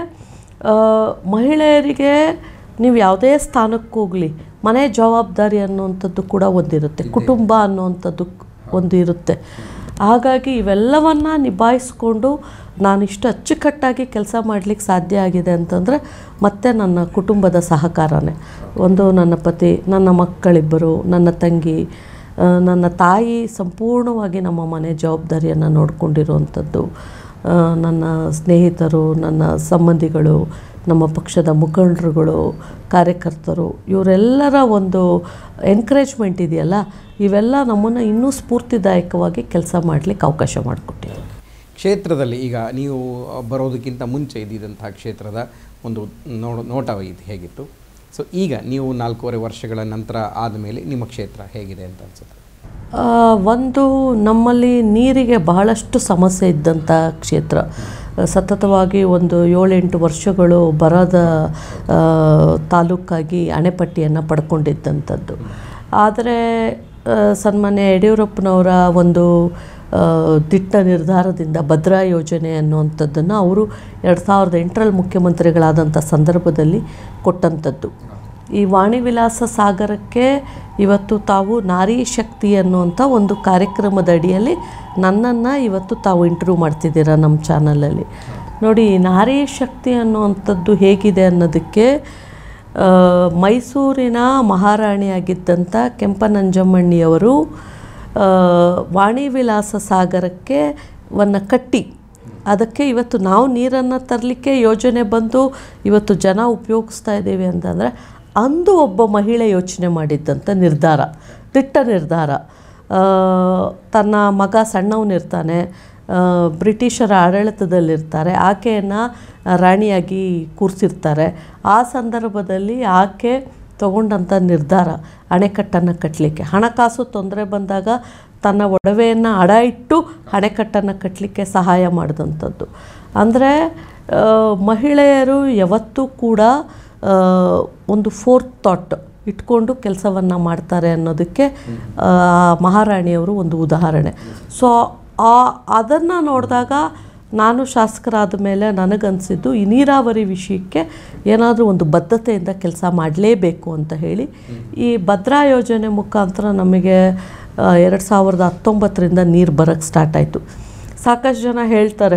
ಮಹಿಳೆಯರಿಗೆ ನೀವು ಯಾವುದೇ ಸ್ಥಾನಕ್ಕೆ ಹೋಗಲಿ ಮನೆ ಜವಾಬ್ದಾರಿ ಅನ್ನುವಂಥದ್ದು ಕೂಡ ಒಂದಿರುತ್ತೆ, ಕುಟುಂಬ ಅನ್ನುವಂಥದ್ದು ಒಂದು ಇರುತ್ತೆ. ಹಾಗಾಗಿ ಇವೆಲ್ಲವನ್ನು ನಿಭಾಯಿಸ್ಕೊಂಡು ನಾನಿಷ್ಟು ಅಚ್ಚುಕಟ್ಟಾಗಿ ಕೆಲಸ ಮಾಡಲಿಕ್ಕೆ ಸಾಧ್ಯ ಆಗಿದೆ ಅಂತಂದರೆ ಮತ್ತೆ ನನ್ನ ಕುಟುಂಬದ ಸಹಕಾರನೇ. ಒಂದು ನನ್ನ ಪತಿ, ನನ್ನ ಮಕ್ಕಳಿಬ್ಬರು, ನನ್ನ ತಂಗಿ, ನನ್ನ ತಾಯಿ ಸಂಪೂರ್ಣವಾಗಿ ನಮ್ಮ ಮನೆ ಜವಾಬ್ದಾರಿಯನ್ನು ನೋಡಿಕೊಂಡಿರುವಂಥದ್ದು, ನನ್ನ ಸ್ನೇಹಿತರು, ನನ್ನ ಸಂಬಂಧಿಗಳು, ನಮ್ಮ ಪಕ್ಷದ ಮುಖಂಡರುಗಳು, ಕಾರ್ಯಕರ್ತರು, ಇವರೆಲ್ಲರ ಒಂದು ಎನ್ಕರೇಜ್ಮೆಂಟ್ ಇದೆಯಲ್ಲ, ಇವೆಲ್ಲ ನಮ್ಮನ್ನು ಇನ್ನೂ ಸ್ಫೂರ್ತಿದಾಯಕವಾಗಿ ಕೆಲಸ ಮಾಡಲಿಕ್ಕೆ ಅವಕಾಶ ಮಾಡಿಕೊಟ್ಟಿದೆ. ಕ್ಷೇತ್ರದಲ್ಲಿ ಈಗ ನೀವು ಬರೋದಕ್ಕಿಂತ ಮುಂಚೆ ಇದ್ದಿದ್ದಂತಹ ಕ್ಷೇತ್ರದ ಒಂದು ನೋಟ ಇದು ಹೇಗಿತ್ತು? ಸೊ ಈಗ ನೀವು 4.5 ವರ್ಷಗಳ ನಂತರ ಆದಮೇಲೆ ನಿಮ್ಮ ಕ್ಷೇತ್ರ ಹೇಗಿದೆ ಅಂತ ಅನಿಸುತ್ತೆ? ಒಂದು ನಮ್ಮಲ್ಲಿ ನೀರಿಗೆ ಬಹಳಷ್ಟು ಸಮಸ್ಯೆ ಇದ್ದಂಥ ಕ್ಷೇತ್ರ. ಸತತವಾಗಿ ಒಂದು 7-8 ವರ್ಷಗಳು ಬರದ ತಾಲೂಕಾಗಿ ಅಣೆಪಟ್ಟಿಯನ್ನು ಪಡ್ಕೊಂಡಿದ್ದಂಥದ್ದು. ಆದರೆ ಸನ್ಮಾನ್ಯ ಯಡಿಯೂರಪ್ಪನವರ ಒಂದು ದಿಟ್ಟ ನಿರ್ಧಾರದಿಂದ ಭದ್ರಾ ಯೋಜನೆ ಅನ್ನುವಂಥದ್ದನ್ನು ಅವರು 2008ರಲ್ಲಿ ಮುಖ್ಯಮಂತ್ರಿಗಳಾದಂಥ ಸಂದರ್ಭದಲ್ಲಿ ಕೊಟ್ಟಂಥದ್ದು. ಈ ವಾಣಿ ವಿಲಾಸ ಸಾಗರಕ್ಕೆ ಇವತ್ತು ತಾವು ನಾರಿ ಶಕ್ತಿ ಅನ್ನುವಂಥ ಒಂದು ಕಾರ್ಯಕ್ರಮದ ಅಡಿಯಲ್ಲಿ ನನ್ನನ್ನು ಇವತ್ತು ತಾವು ಇಂಟರ್ವ್ಯೂ ಮಾಡ್ತಿದ್ದೀರಾ ನಮ್ಮ ಚಾನಲಲ್ಲಿ. ನೋಡಿ, ನಾರಿ ಶಕ್ತಿ ಅನ್ನುವಂಥದ್ದು ಹೇಗಿದೆ ಅನ್ನೋದಕ್ಕೆ ಮೈಸೂರಿನ ಮಹಾರಾಣಿಯಾಗಿದ್ದಂಥ ಕೆಂಪನಂಜಮ್ಮಣ್ಣಿಯವರು ವಾಣಿ ವಿಲಾಸ ಸಾಗರಕ್ಕೆ ಕಟ್ಟಿ ಅದಕ್ಕೆ ಇವತ್ತು ನಾವು ನೀರನ್ನು ತರಲಿಕ್ಕೆ ಯೋಜನೆ ಬಂದು ಇವತ್ತು ಜನ ಉಪಯೋಗಿಸ್ತಾ ಇದ್ದೀವಿ ಅಂತಂದರೆ ಅಂದು ಒಬ್ಬ ಮಹಿಳೆ ಯೋಚನೆ ಮಾಡಿದ್ದಂಥ ನಿರ್ಧಾರ, ದಿಟ್ಟ ನಿರ್ಧಾರ. ತನ್ನ ಮಗ ಸಣ್ಣವನಿರ್ತಾನೆ, ಬ್ರಿಟಿಷರ ಆಡಳಿತದಲ್ಲಿರ್ತಾರೆ, ಆಕೆಯನ್ನು ರಾಣಿಯಾಗಿ ಕೂರಿಸಿರ್ತಾರೆ. ಆ ಸಂದರ್ಭದಲ್ಲಿ ಆಕೆ ತಗೊಂಡಂಥ ನಿರ್ಧಾರ ಅಣೆಕಟ್ಟನ್ನು ಕಟ್ಟಲಿಕ್ಕೆ, ಹಣಕಾಸು ತೊಂದರೆ ಬಂದಾಗ ತನ್ನ ಒಡವೆಯನ್ನು ಅಡ ಇಟ್ಟು ಅಣೆಕಟ್ಟನ್ನು ಕಟ್ಟಲಿಕ್ಕೆ ಸಹಾಯ ಮಾಡಿದಂಥದ್ದು. ಅಂದರೆ ಮಹಿಳೆಯರು ಯಾವತ್ತೂ ಕೂಡ ಒಂದು ಫೋರ್ತ್ ಥಾಟ್ ಇಟ್ಕೊಂಡು ಕೆಲಸವನ್ನು ಮಾಡ್ತಾರೆ ಅನ್ನೋದಕ್ಕೆ ಮಹಾರಾಣಿಯವರು ಒಂದು ಉದಾಹರಣೆ. ಸೊ ಅದನ್ನು ನೋಡಿದಾಗ ನಾನು ಶಾಸಕರಾದ ಮೇಲೆ ನನಗನ್ಸಿದ್ದು ಈ ನೀರಾವರಿ ವಿಷಯಕ್ಕೆ ಏನಾದರೂ ಒಂದು ಬದ್ಧತೆಯಿಂದ ಕೆಲಸ ಮಾಡಲೇಬೇಕು ಅಂತ ಹೇಳಿ ಈ ಭದ್ರಾ ಯೋಜನೆ ಮುಖಾಂತರ ನಮಗೆ 2019ರಿಂದ ನೀರು ಬರೋಕ್ಕೆ ಸ್ಟಾರ್ಟ್ ಆಯಿತು. ಸಾಕಷ್ಟು ಜನ ಹೇಳ್ತಾರೆ,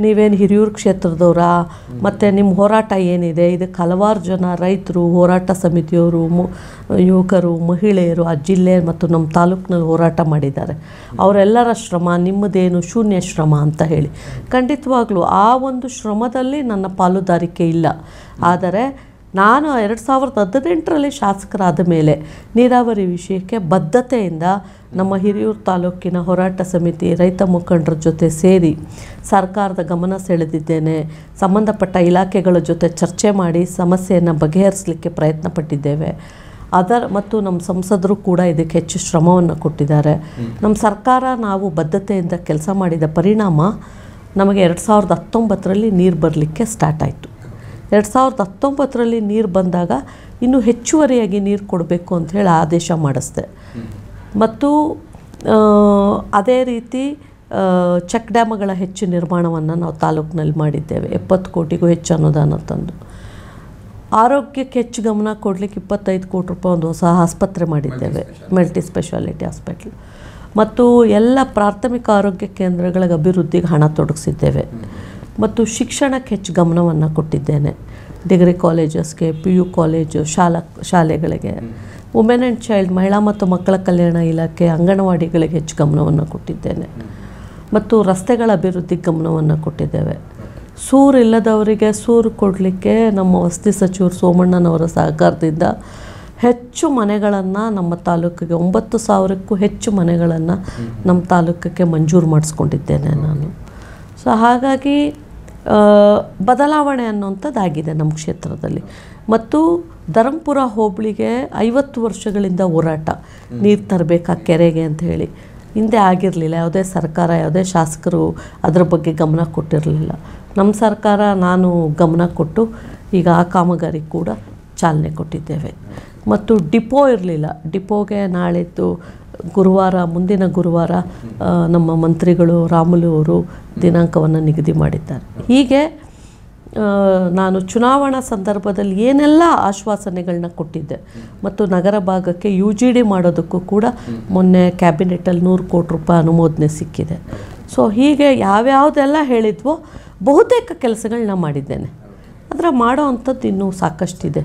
ನೀವೇನು ಹಿರಿಯೂರು ಕ್ಷೇತ್ರದವರಾ, ಮತ್ತು ನಿಮ್ಮ ಹೋರಾಟ ಏನಿದೆ, ಇದಕ್ಕೆ ಹಲವಾರು ಜನ ರೈತರು, ಹೋರಾಟ ಸಮಿತಿಯವರು, ಯುವಕರು, ಮಹಿಳೆಯರು ಆ ಜಿಲ್ಲೆ ಮತ್ತು ನಮ್ಮ ತಾಲೂಕಿನಲ್ಲಿ ಹೋರಾಟ ಮಾಡಿದ್ದಾರೆ. ಅವರೆಲ್ಲರ ಶ್ರಮ ನಿಮ್ಮದೇನು ಶೂನ್ಯ ಶ್ರಮ ಅಂತ ಹೇಳಿ. ಖಂಡಿತವಾಗ್ಲೂ ಆ ಒಂದು ಶ್ರಮದಲ್ಲಿ ನನ್ನ ಪಾಲುದಾರಿಕೆ ಇಲ್ಲ. ಆದರೆ ನಾನು 2018ರಲ್ಲಿ ಶಾಸಕರಾದ ಮೇಲೆ ನೀರಾವರಿ ವಿಷಯಕ್ಕೆ ಬದ್ಧತೆಯಿಂದ ನಮ್ಮ ಹಿರಿಯೂರು ತಾಲೂಕಿನ ಹೋರಾಟ ಸಮಿತಿ ರೈತ ಮುಖಂಡರ ಜೊತೆ ಸೇರಿ ಸರ್ಕಾರದ ಗಮನ ಸೆಳೆದಿದ್ದೇನೆ. ಸಂಬಂಧಪಟ್ಟ ಇಲಾಖೆಗಳ ಜೊತೆ ಚರ್ಚೆ ಮಾಡಿ ಸಮಸ್ಯೆಯನ್ನು ಬಗೆಹರಿಸಲಿಕ್ಕೆ ಪ್ರಯತ್ನ ಪಟ್ಟಿದ್ದೇವೆ. ಮತ್ತು ನಮ್ಮ ಸಂಸದರು ಕೂಡ ಇದಕ್ಕೆ ಹೆಚ್ಚು ಶ್ರಮವನ್ನು ಕೊಟ್ಟಿದ್ದಾರೆ. ನಮ್ಮ ಸರ್ಕಾರ ನಾವು ಬದ್ಧತೆಯಿಂದ ಕೆಲಸ ಮಾಡಿದ ಪರಿಣಾಮ ನಮಗೆ 2019ರಲ್ಲಿ ನೀರು ಬರಲಿಕ್ಕೆ ಸ್ಟಾರ್ಟ್ ಆಯಿತು. 2019ರಲ್ಲಿ ನೀರು ಬಂದಾಗ ಇನ್ನೂ ಹೆಚ್ಚುವರಿಯಾಗಿ ನೀರು ಕೊಡಬೇಕು ಅಂಥೇಳಿ ಆದೇಶ ಮಾಡಿಸ್ದೆ. ಮತ್ತು ಅದೇ ರೀತಿ ಚೆಕ್ ಡ್ಯಾಮ್ಗಳ ಹೆಚ್ಚು ನಿರ್ಮಾಣವನ್ನು ನಾವು ತಾಲೂಕಿನಲ್ಲಿ ಮಾಡಿದ್ದೇವೆ. 70 ಕೋಟಿಗೂ ಹೆಚ್ಚು ಅನುದಾನ ತಂದು ಆರೋಗ್ಯಕ್ಕೆ ಹೆಚ್ಚು ಗಮನ ಕೊಡಲಿಕ್ಕೆ 25 ಕೋಟಿ ರೂಪಾಯಿ ಒಂದು ಹೊಸ ಆಸ್ಪತ್ರೆ ಮಾಡಿದ್ದೇವೆ, ಮಲ್ಟಿ ಸ್ಪೆಷಾಲಿಟಿ ಹಾಸ್ಪಿಟ್ಲ್. ಮತ್ತು ಎಲ್ಲ ಪ್ರಾಥಮಿಕ ಆರೋಗ್ಯ ಕೇಂದ್ರಗಳಿಗೆ ಅಭಿವೃದ್ಧಿಗೆ ಹಣ ತೊಡಗಿಸಿದ್ದೇವೆ. ಮತ್ತು ಶಿಕ್ಷಣಕ್ಕೆ ಹೆಚ್ಚು ಗಮನವನ್ನು ಕೊಟ್ಟಿದ್ದೇನೆ. ಡಿಗ್ರಿ ಕಾಲೇಜಸ್ಗೆ, PU ಕಾಲೇಜು, ಶಾಲೆಗಳಿಗೆ, ವುಮೆನ್ ಆ್ಯಂಡ್ ಚೈಲ್ಡ್ ಮಹಿಳಾ ಮತ್ತು ಮಕ್ಕಳ ಕಲ್ಯಾಣ ಇಲಾಖೆ, ಅಂಗನವಾಡಿಗಳಿಗೆ ಹೆಚ್ಚು ಗಮನವನ್ನು ಕೊಟ್ಟಿದ್ದೇನೆ. ಮತ್ತು ರಸ್ತೆಗಳ ಅಭಿವೃದ್ಧಿಗೆ ಗಮನವನ್ನು ಕೊಟ್ಟಿದ್ದೇವೆ. ಸೂರು ಇಲ್ಲದವರಿಗೆ ಸೂರು ಕೊಡಲಿಕ್ಕೆ ನಮ್ಮ ವಸತಿ ಸಚಿವರು ಸೋಮಣ್ಣನವರ ಸಹಕಾರದಿಂದ ಹೆಚ್ಚು ಮನೆಗಳನ್ನು ನಮ್ಮ ತಾಲೂಕಿಗೆ 9,000ಕ್ಕೂ ಹೆಚ್ಚು ಮನೆಗಳನ್ನು ನಮ್ಮ ತಾಲೂಕಿಗೆ ಮಂಜೂರು ಮಾಡಿಸ್ಕೊಂಡಿದ್ದೇನೆ ನಾನು. ಸೊ ಹಾಗಾಗಿ ಬದಲಾವಣೆ ಅನ್ನೋಂಥದ್ದಾಗಿದೆ ನಮ್ಮ ಕ್ಷೇತ್ರದಲ್ಲಿ. ಮತ್ತು ಧರ್ಮಪುರ ಹೋಬಳಿಗೆ 50 ವರ್ಷಗಳಿಂದ ಹೋರಾಟ ನೀರು ತರಬೇಕಾ ಕೆರೆಗೆ ಅಂತ ಹೇಳಿ. ಹಿಂದೆ ಆಗಿರಲಿಲ್ಲ, ಯಾವುದೇ ಸರ್ಕಾರ, ಯಾವುದೇ ಶಾಸಕರು ಅದರ ಬಗ್ಗೆ ಗಮನ ಕೊಟ್ಟಿರಲಿಲ್ಲ. ನಮ್ಮ ಸರ್ಕಾರ ನಾನು ಗಮನ ಕೊಟ್ಟು ಈಗ ಆ ಕಾಮಗಾರಿ ಕೂಡ ಚಾಲನೆ ಕೊಟ್ಟಿದ್ದೇವೆ. ಮತ್ತು ಡಿಪೋ ಇರಲಿಲ್ಲ, ಡಿಪೋಗೆ ನಾಳಿದ್ದು ಮುಂದಿನ ಗುರುವಾರ ನಮ್ಮ ಮಂತ್ರಿಗಳು ರಾಮುಲು ಅವರು ದಿನಾಂಕವನ್ನು ನಿಗದಿ ಮಾಡಿದ್ದಾರೆ. ಹೀಗೆ ನಾನು ಚುನಾವಣಾ ಸಂದರ್ಭದಲ್ಲಿ ಏನೆಲ್ಲ ಆಶ್ವಾಸನೆಗಳನ್ನ ಕೊಟ್ಟಿದ್ದೆ. ಮತ್ತು ನಗರ ಭಾಗಕ್ಕೆ UGD ಮಾಡೋದಕ್ಕೂ ಕೂಡ ಮೊನ್ನೆ ಕ್ಯಾಬಿನೆಟಲ್ಲಿ 100 ಕೋಟಿ ರೂಪಾಯಿ ಅನುಮೋದನೆ ಸಿಕ್ಕಿದೆ. ಸೊ ಹೀಗೆ ಯಾವ್ಯಾವುದೆಲ್ಲ ಹೇಳಿದ್ವೋ ಬಹುತೇಕ ಕೆಲಸಗಳನ್ನ ಮಾಡಿದ್ದೇನೆ. ಅದರ ಮಾಡೋ ಅಂಥದ್ದು ಇನ್ನೂ ಸಾಕಷ್ಟಿದೆ.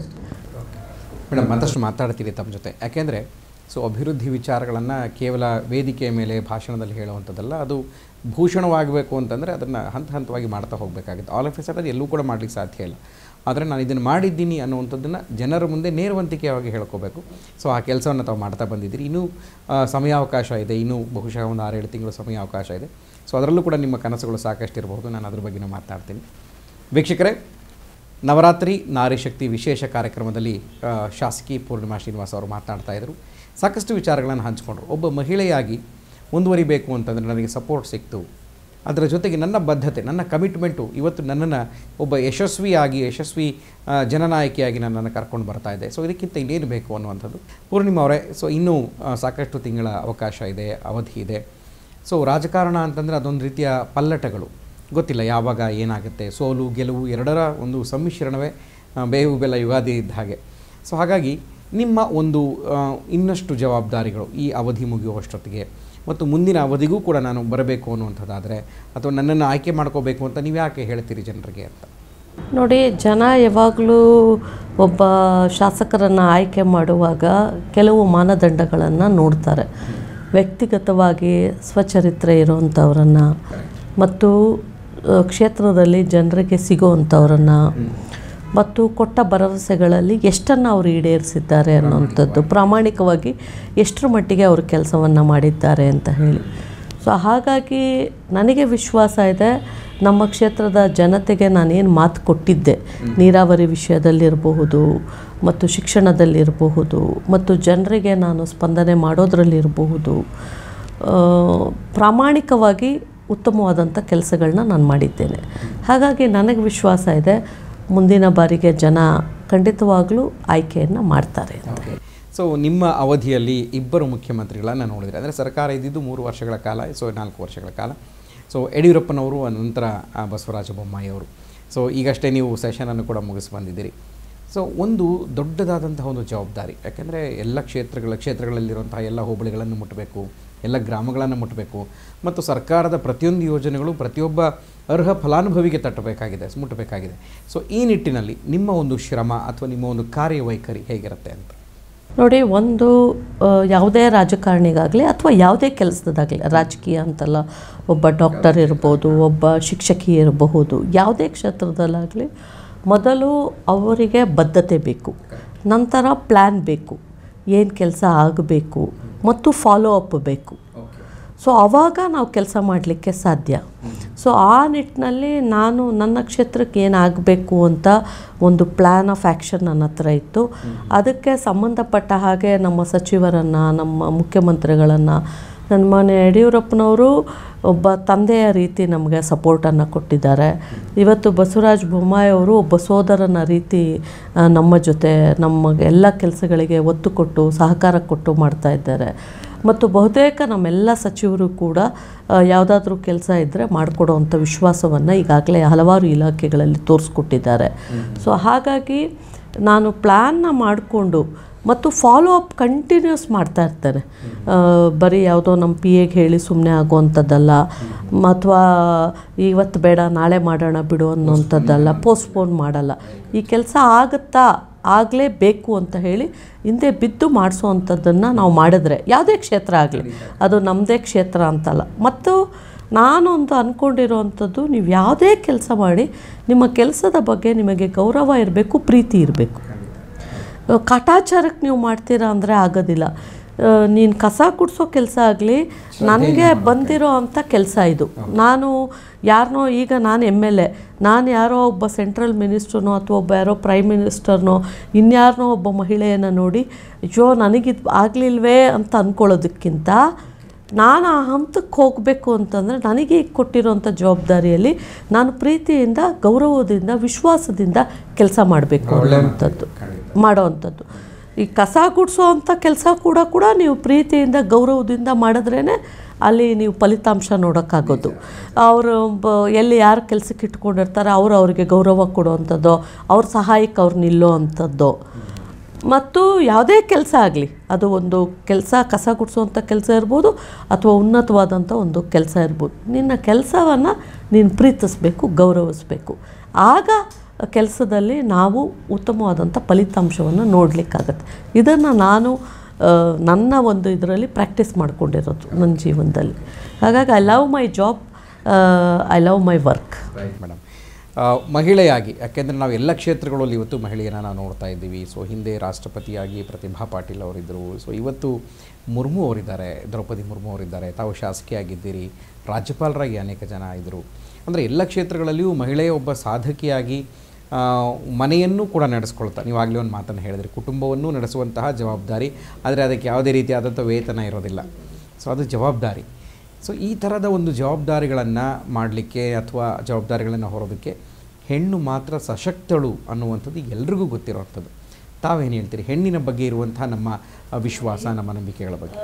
ಮೇಡಮ್, ಮತ್ತಷ್ಟು ಮಾತಾಡ್ತೀರಿ ತಮ್ಮ ಜೊತೆ. ಯಾಕೆಂದರೆ ಅಭಿವೃದ್ಧಿ ವಿಚಾರಗಳನ್ನು ಕೇವಲ ವೇದಿಕೆಯ ಮೇಲೆ ಭಾಷಣದಲ್ಲಿ ಹೇಳುವಂಥದ್ದಲ್ಲ, ಅದು ಭೂಷಣವಾಗಬೇಕು ಅಂತಂದರೆ ಅದನ್ನು ಹಂತ ಹಂತವಾಗಿ ಮಾಡ್ತಾ ಹೋಗಬೇಕಾಗುತ್ತೆ. ಆಲ್ ಆಫ್ ಎ ಸಡನ್ ಎಲ್ಲೂ ಕೂಡ ಮಾಡಲಿಕ್ಕೆ ಸಾಧ್ಯ ಇಲ್ಲ. ಆದರೆ ನಾನು ಇದನ್ನು ಮಾಡಿದ್ದೀನಿ ಅನ್ನುವಂಥದ್ದನ್ನು ಜನರ ಮುಂದೆ ನೇರವಂತಿಕೆಯಾಗಿ ಹೇಳ್ಕೋಬೇಕು. ಆ ಕೆಲಸವನ್ನು ತಾವು ಮಾಡ್ತಾ ಬಂದಿದ್ದೀರಿ. ಇನ್ನೂ ಸಮಯಾವಕಾಶ ಇದೆ, ಇನ್ನೂ ಬಹುಶಃ ಒಂದು 6-7 ತಿಂಗಳು ಸಮಯಾವಕಾಶ ಇದೆ. ಅದರಲ್ಲೂ ಕೂಡ ನಿಮ್ಮ ಕನಸುಗಳು ಸಾಕಷ್ಟು ಇರಬಹುದು. ನಾನು ಅದ್ರ ಬಗ್ಗೆ ಮಾತಾಡ್ತೀನಿ. ವೀಕ್ಷಕರೇ, ನವರಾತ್ರಿ ನಾರಿ ಶಕ್ತಿ ವಿಶೇಷ ಕಾರ್ಯಕ್ರಮದಲ್ಲಿ ಶಾಸಕಿ ಪೂರ್ಣಿಮಾ ಶ್ರೀನಿವಾಸ್ ಅವರು ಮಾತನಾಡ್ತಾ ಇದ್ದರು. ಸಾಕಷ್ಟು ವಿಚಾರಗಳನ್ನು ಹಂಚಿಕೊಂಡ್ರು. ಒಬ್ಬ ಮಹಿಳೆಯಾಗಿ ಮುಂದುವರಿಬೇಕು ಅಂತಂದರೆ ನನಗೆ ಸಪೋರ್ಟ್ ಸಿಕ್ತು, ಅದರ ಜೊತೆಗೆ ನನ್ನ ಬದ್ಧತೆ, ನನ್ನ ಕಮಿಟ್ಮೆಂಟು ಇವತ್ತು ನನ್ನನ್ನು ಒಬ್ಬ ಯಶಸ್ವಿ ಜನನಾಯಕಿಯಾಗಿ ನನ್ನನ್ನು ಕರ್ಕೊಂಡು ಬರ್ತಾ ಇದೆ. ಇದಕ್ಕಿಂತ ಇನ್ನೇನು ಬೇಕು ಅನ್ನುವಂಥದ್ದು. ಪೂರ್ಣಿಮಾ ಅವರೇ, ಇನ್ನೂ ಸಾಕಷ್ಟು ತಿಂಗಳ ಅವಕಾಶ ಇದೆ, ಅವಧಿ ಇದೆ. ರಾಜಕಾರಣ ಅಂತಂದರೆ ಅದೊಂದು ರೀತಿಯ ಪಲ್ಲಟಗಳು, ಗೊತ್ತಿಲ್ಲ ಯಾವಾಗ ಏನಾಗುತ್ತೆ. ಸೋಲು ಗೆಲುವು ಎರಡರ ಒಂದು ಸಮ್ಮಿಶ್ರಣವೇ ಬೇವು ಬೆಲ್ಲ ಯುಗಾದಿ ಇದ್ದ ಹಾಗೆ. ಹಾಗಾಗಿ ನಿಮ್ಮ ಒಂದು ಇನ್ನಷ್ಟು ಜವಾಬ್ದಾರಿಗಳು ಈ ಅವಧಿ ಮುಗಿಯುವಷ್ಟೊತ್ತಿಗೆ ಮತ್ತು ಮುಂದಿನ ಅವಧಿಗೂ ಕೂಡ ನಾನು ಬರಬೇಕು ಅನ್ನುವಂಥದ್ದಾದರೆ, ಅಥವಾ ನನ್ನನ್ನು ಆಯ್ಕೆ ಮಾಡ್ಕೋಬೇಕು ಅಂತ ನೀವು ಯಾಕೆ ಹೇಳ್ತೀರಿ ಜನರಿಗೆ ಅಂತ? ನೋಡಿ, ಜನ ಯಾವಾಗಲೂ ಒಬ್ಬ ಶಾಸಕರನ್ನು ಆಯ್ಕೆ ಮಾಡುವಾಗ ಕೆಲವು ಮಾನದಂಡಗಳನ್ನು ನೋಡ್ತಾರೆ. ವ್ಯಕ್ತಿಗತವಾಗಿ ಸ್ವಚರಿತ್ರೆ ಇರುವಂಥವ್ರನ್ನು ಮತ್ತು ಕ್ಷೇತ್ರದಲ್ಲಿ ಜನರಿಗೆ ಸಿಗೋವಂಥವ್ರನ್ನು ಮತ್ತು ಕೊಟ್ಟ ಭರವಸೆಗಳಲ್ಲಿ ಎಷ್ಟನ್ನು ಅವರು ಈಡೇರಿಸಿದ್ದಾರೆ ಅನ್ನೋಂಥದ್ದು, ಪ್ರಾಮಾಣಿಕವಾಗಿ ಎಷ್ಟರ ಮಟ್ಟಿಗೆ ಅವರು ಕೆಲಸವನ್ನು ಮಾಡಿದ್ದಾರೆ ಅಂತ ಹೇಳಿ. ಹಾಗಾಗಿ ನನಗೆ ವಿಶ್ವಾಸ ಇದೆ, ನಮ್ಮ ಕ್ಷೇತ್ರದ ಜನತೆಗೆ ನಾನೇನು ಮಾತು ಕೊಟ್ಟಿದ್ದೆ, ನೀರಾವರಿ ವಿಷಯದಲ್ಲಿರಬಹುದು ಮತ್ತು ಶಿಕ್ಷಣದಲ್ಲಿರಬಹುದು ಮತ್ತು ಜನರಿಗೆ ನಾನು ಸ್ಪಂದನೆ ಮಾಡೋದರಲ್ಲಿರಬಹುದು, ಪ್ರಾಮಾಣಿಕವಾಗಿ ಉತ್ತಮವಾದಂಥ ಕೆಲಸಗಳನ್ನ ನಾನು ಮಾಡಿದ್ದೇನೆ. ಹಾಗಾಗಿ ನನಗೆ ವಿಶ್ವಾಸ ಇದೆ, ಮುಂದಿನ ಬಾರಿಗೆ ಜನ ಖಂಡಿತವಾಗ್ಲೂ ಆಯ್ಕೆಯನ್ನು ಮಾಡ್ತಾರೆ ಅಂತ. ನಿಮ್ಮ ಅವಧಿಯಲ್ಲಿ ಇಬ್ಬರು ಮುಖ್ಯಮಂತ್ರಿಗಳನ್ನು ನೋಡಿದರೆ, ಅಂದರೆ ಸರ್ಕಾರ ಇದ್ದಿದ್ದು 3 ವರ್ಷಗಳ ಕಾಲ, 4 ವರ್ಷಗಳ ಕಾಲ. ಯಡಿಯೂರಪ್ಪನವರು, ನಂತರ ಬಸವರಾಜ ಬೊಮ್ಮಾಯಿ ಅವರು. ಈಗಷ್ಟೇ ನೀವು ಸೆಷನನ್ನು ಕೂಡ ಮುಗಿಸಿ ಬಂದಿದ್ದೀರಿ. ಒಂದು ದೊಡ್ಡದಾದಂತಹ ಒಂದು ಜವಾಬ್ದಾರಿ, ಯಾಕೆಂದರೆ ಎಲ್ಲ ಕ್ಷೇತ್ರಗಳಲ್ಲಿರುವಂತಹ ಎಲ್ಲ ಹೋಬಳಿಗಳನ್ನು ಮುಟ್ಟಬೇಕು, ಎಲ್ಲ ಗ್ರಾಮಗಳನ್ನು ಮುಟ್ಟಬೇಕು ಮತ್ತು ಸರ್ಕಾರದ ಪ್ರತಿಯೊಂದು ಯೋಜನೆಗಳು ಪ್ರತಿಯೊಬ್ಬ ಅರ್ಹ ಫಲಾನುಭವಿಗೆ ಮುಟ್ಟಬೇಕಾಗಿದೆ. ಸೊ ಈ ನಿಟ್ಟಿನಲ್ಲಿ ನಿಮ್ಮ ಒಂದು ಶ್ರಮ ಅಥವಾ ನಿಮ್ಮ ಒಂದು ಕಾರ್ಯವೈಖರಿ ಹೇಗಿರುತ್ತೆ ಅಂತ? ನೋಡಿ, ಒಂದು ಯಾವುದೇ ರಾಜಕಾರಣಿಗಾಗಲಿ ಅಥವಾ ಯಾವುದೇ ಕೆಲಸದಾಗಲಿ, ರಾಜಕೀಯ ಅಂತಲ್ಲ, ಒಬ್ಬ ಡಾಕ್ಟರ್ ಇರ್ಬೋದು, ಒಬ್ಬ ಶಿಕ್ಷಕಿ ಇರಬಹುದು, ಯಾವುದೇ ಕ್ಷೇತ್ರದಲ್ಲಾಗಲಿ ಮೊದಲು ಅವರಿಗೆ ಬದ್ಧತೆ ಬೇಕು, ನಂತರ ಪ್ಲ್ಯಾನ್ ಬೇಕು, ಏನು ಕೆಲಸ ಆಗಬೇಕು ಮತ್ತು ಫಾಲೋ ಅಪ್ ಬೇಕು. ಸೊ ಆವಾಗ ನಾವು ಕೆಲಸ ಮಾಡಲಿಕ್ಕೆ ಸಾಧ್ಯ. ಸೊ ಆ ನಿಟ್ಟಿನಲ್ಲಿ ನಾನು ನನ್ನ ಕ್ಷೇತ್ರಕ್ಕೆ ಏನಾಗಬೇಕು ಅಂತ ಒಂದು ಪ್ಲ್ಯಾನ್ ಆಫ್ ಆ್ಯಕ್ಷನ್ ನನ್ನ ಹತ್ರ ಇತ್ತು. ಅದಕ್ಕೆ ಸಂಬಂಧಪಟ್ಟ ಹಾಗೆ ನಮ್ಮ ಸಚಿವರನ್ನು, ನಮ್ಮ ಮುಖ್ಯಮಂತ್ರಿಗಳನ್ನು, ನನ್ನ ಮನೆ ಯಡಿಯೂರಪ್ಪನವರು ಒಬ್ಬ ತಂದೆಯ ರೀತಿ ನಮಗೆ ಸಪೋರ್ಟನ್ನು ಕೊಟ್ಟಿದ್ದಾರೆ. ಇವತ್ತು ಬಸವರಾಜ ಬೊಮ್ಮಾಯಿ ಅವರು ಒಬ್ಬ ಸೋದರನ ರೀತಿ ನಮ್ಮ ಜೊತೆ ಎಲ್ಲ ಕೆಲಸಗಳಿಗೆ ಒತ್ತು ಕೊಟ್ಟು ಸಹಕಾರ ಕೊಟ್ಟು ಮಾಡ್ತಾ ಇದ್ದಾರೆ. ಮತ್ತು ಬಹುತೇಕ ನಮ್ಮೆಲ್ಲ ಸಚಿವರು ಕೂಡ ಯಾವುದಾದ್ರೂ ಕೆಲಸ ಇದ್ದರೆ ಮಾಡಿಕೊಡೋವಂಥ ವಿಶ್ವಾಸವನ್ನು ಈಗಾಗಲೇ ಹಲವಾರು ಇಲಾಖೆಗಳಲ್ಲಿ ತೋರಿಸ್ಕೊಟ್ಟಿದ್ದಾರೆ. ಸೊ ಹಾಗಾಗಿ ನಾನು ಪ್ಲ್ಯಾನ್ನ ಮಾಡಿಕೊಂಡು ಮತ್ತು ಫಾಲೋ ಅಪ್ ಕಂಟಿನ್ಯೂಸ್ ಮಾಡ್ತಾ ಇರ್ತೇನೆ. ಬರೀ ಯಾವುದೋ ನಮ್ಮ PAಗೆ ಹೇಳಿ ಸುಮ್ಮನೆ ಆಗೋವಂಥದ್ದಲ್ಲ, ಅಥವಾ ಇವತ್ತು ಬೇಡ ನಾಳೆ ಮಾಡೋಣ ಬಿಡು ಅನ್ನೋವಂಥದ್ದಲ್ಲ, ಪೋಸ್ಟ್ಪೋನ್ ಮಾಡಲ್ಲ. ಈ ಕೆಲಸ ಆಗಲೇಬೇಕು ಅಂತ ಹೇಳಿ ಹಿಂದೆ ಬಿದ್ದು ಮಾಡಿಸೋವಂಥದ್ದನ್ನು ನಾವು ಮಾಡಿದ್ರೆ, ಯಾವುದೇ ಕ್ಷೇತ್ರ ಆಗಲಿ, ಅದು ನಮ್ಮದೇ ಕ್ಷೇತ್ರ ಅಂತಲ್ಲ. ಮತ್ತು ನಾನೊಂದು ಅಂದ್ಕೊಂಡಿರೋವಂಥದ್ದು, ನೀವು ಯಾವುದೇ ಕೆಲಸ ಮಾಡಿ ನಿಮ್ಮ ಕೆಲಸದ ಬಗ್ಗೆ ನಿಮಗೆ ಗೌರವ ಇರಬೇಕು, ಪ್ರೀತಿ ಇರಬೇಕು. ಕಾಟಾಚಾರಕ್ಕೆ ನೀವು ಮಾಡ್ತೀರಾ ಅಂದರೆ ಆಗೋದಿಲ್ಲ. ನೀನು ಕಸ ಗುಡಿಸೋ ಕೆಲಸ ಆಗಲಿ, ನನಗೆ ಬಂದಿರೋ ಅಂಥ ಕೆಲಸ ಇದು. ನಾನು ಯಾರನ್ನೋ, ಈಗ ನಾನು MLA, ನಾನು ಯಾರೋ ಒಬ್ಬ ಸೆಂಟ್ರಲ್ ಮಿನಿಸ್ಟ್ರನೋ ಅಥವಾ ಒಬ್ಬ ಯಾರೋ ಪ್ರೈಮ್ ಮಿನಿಸ್ಟರ್ನೋ ಇನ್ಯಾರನೋ ಒಬ್ಬ ಮಹಿಳೆಯನ್ನು ನೋಡಿ ಅಯ್ಯೋ ನನಗಿದು ಆಗಲಿಲ್ವೇ ಅಂತ ಅಂದ್ಕೊಳ್ಳೋದಕ್ಕಿಂತ, ನಾನು ಆ ಹಂತಕ್ಕೆ ಹೋಗಬೇಕು ಅಂತಂದರೆ ನನಗೆ ಕೊಟ್ಟಿರೋಂಥ ಜವಾಬ್ದಾರಿಯಲ್ಲಿ ನಾನು ಪ್ರೀತಿಯಿಂದ, ಗೌರವದಿಂದ, ವಿಶ್ವಾಸದಿಂದ ಕೆಲಸ ಮಾಡಬೇಕು ಮಾಡೋವಂಥದ್ದು. ಈ ಕಸ ಗುಡಿಸೋ ಅಂಥ ಕೆಲಸ ಕೂಡ ನೀವು ಪ್ರೀತಿಯಿಂದ, ಗೌರವದಿಂದ ಮಾಡಿದ್ರೇ ಅಲ್ಲಿ ನೀವು ಫಲಿತಾಂಶ ನೋಡೋಕ್ಕಾಗೋದು. ಅವರು ಎಲ್ಲಿ ಯಾರು ಕೆಲಸಕ್ಕೆ ಇಟ್ಕೊಂಡಿರ್ತಾರೆ ಅವ್ರಿಗೆ ಗೌರವ ಕೊಡುವಂಥದ್ದು, ಅವ್ರ ಸಹಾಯಕ್ಕೆ ಅವ್ರು ನಿಲ್ಲೋ ಅಂಥದ್ದು. ಮತ್ತು ಯಾವುದೇ ಕೆಲಸ ಆಗಲಿ, ಅದು ಒಂದು ಕೆಲಸ, ಕಸ ಗುಡಿಸೋವಂಥ ಕೆಲಸ ಇರ್ಬೋದು ಅಥವಾ ಉನ್ನತವಾದಂಥ ಒಂದು ಕೆಲಸ ಇರ್ಬೋದು, ನಿನ್ನ ಕೆಲಸವನ್ನು ನೀನು ಪ್ರೀತಿಸಬೇಕು, ಗೌರವಿಸಬೇಕು. ಆಗ ಕೆಲಸದಲ್ಲಿ ನಾವು ಉತ್ತಮವಾದಂಥ ಫಲಿತಾಂಶವನ್ನು ನೋಡಲಿಕ್ಕಾಗತ್ತೆ. ಇದನ್ನು ನಾನು ನನ್ನ ಒಂದು ಇದರಲ್ಲಿ ಪ್ರಾಕ್ಟೀಸ್ ಮಾಡ್ಕೊಂಡಿರೋದು ನನ್ನ ಜೀವನದಲ್ಲಿ. ಹಾಗಾಗಿ I love my job, I love my work. Right madam. ಮಹಿಳೆಯಾಗಿ, ಯಾಕೆಂದರೆ ನಾವು ಎಲ್ಲ ಕ್ಷೇತ್ರಗಳಲ್ಲಿ ಇವತ್ತು ಮಹಿಳೆಯನ್ನು ನಾವು ನೋಡ್ತಾ ಇದ್ದೀವಿ. ಸೊ ಹಿಂದೆ ರಾಷ್ಟ್ರಪತಿಯಾಗಿ ಪ್ರತಿಭಾ ಪಾಟೀಲ್ ಅವರಿದ್ದರು. ಸೊ ಇವತ್ತು ಮುರ್ಮು ಅವರಿದ್ದಾರೆ, ದ್ರೌಪದಿ ಮುರ್ಮು ಅವರಿದ್ದಾರೆ. ತಾವು ಶಾಸಕಿಯಾಗಿದ್ದೀರಿ, ರಾಜ್ಯಪಾಲರಾಗಿ ಅನೇಕ ಜನ ಇದ್ದರು. ಅಂದರೆ ಎಲ್ಲ ಕ್ಷೇತ್ರಗಳಲ್ಲಿಯೂ ಮಹಿಳೆಯ ಒಬ್ಬ ಸಾಧಕಿಯಾಗಿ ಮನೆಯನ್ನು ಕೂಡ ನಡೆಸ್ಕೊಳ್ತಾ, ನೀವು ಆಗಲೇ ಒಂದು ಮಾತನ್ನು ಹೇಳಿದ್ರಿ, ಕುಟುಂಬವನ್ನು ನಡೆಸುವಂತಹ ಜವಾಬ್ದಾರಿ, ಆದರೆ ಅದಕ್ಕೆ ಯಾವುದೇ ರೀತಿಯಾದಂಥ ವೇತನ ಇರೋದಿಲ್ಲ. ಸೊ ಅದು ಜವಾಬ್ದಾರಿ. ಸೊ ಈ ಥರದ ಒಂದು ಜವಾಬ್ದಾರಿಗಳನ್ನು ಮಾಡಲಿಕ್ಕೆ ಅಥವಾ ಜವಾಬ್ದಾರಿಗಳನ್ನು ಹೊರೋದಕ್ಕೆ ಹೆಣ್ಣು ಮಾತ್ರ ಸಶಕ್ತಳು ಅನ್ನುವಂಥದ್ದು ಎಲ್ರಿಗೂ ಗೊತ್ತಿರೋವಂಥದ್ದು. ತಾವೇನು ಹೇಳ್ತೀರಿ ಹೆಣ್ಣಿನ ಬಗ್ಗೆ ಇರುವಂಥ ನಮ್ಮ ವಿಶ್ವಾಸ, ನಮ್ಮ ನಂಬಿಕೆಗಳ ಬಗ್ಗೆ?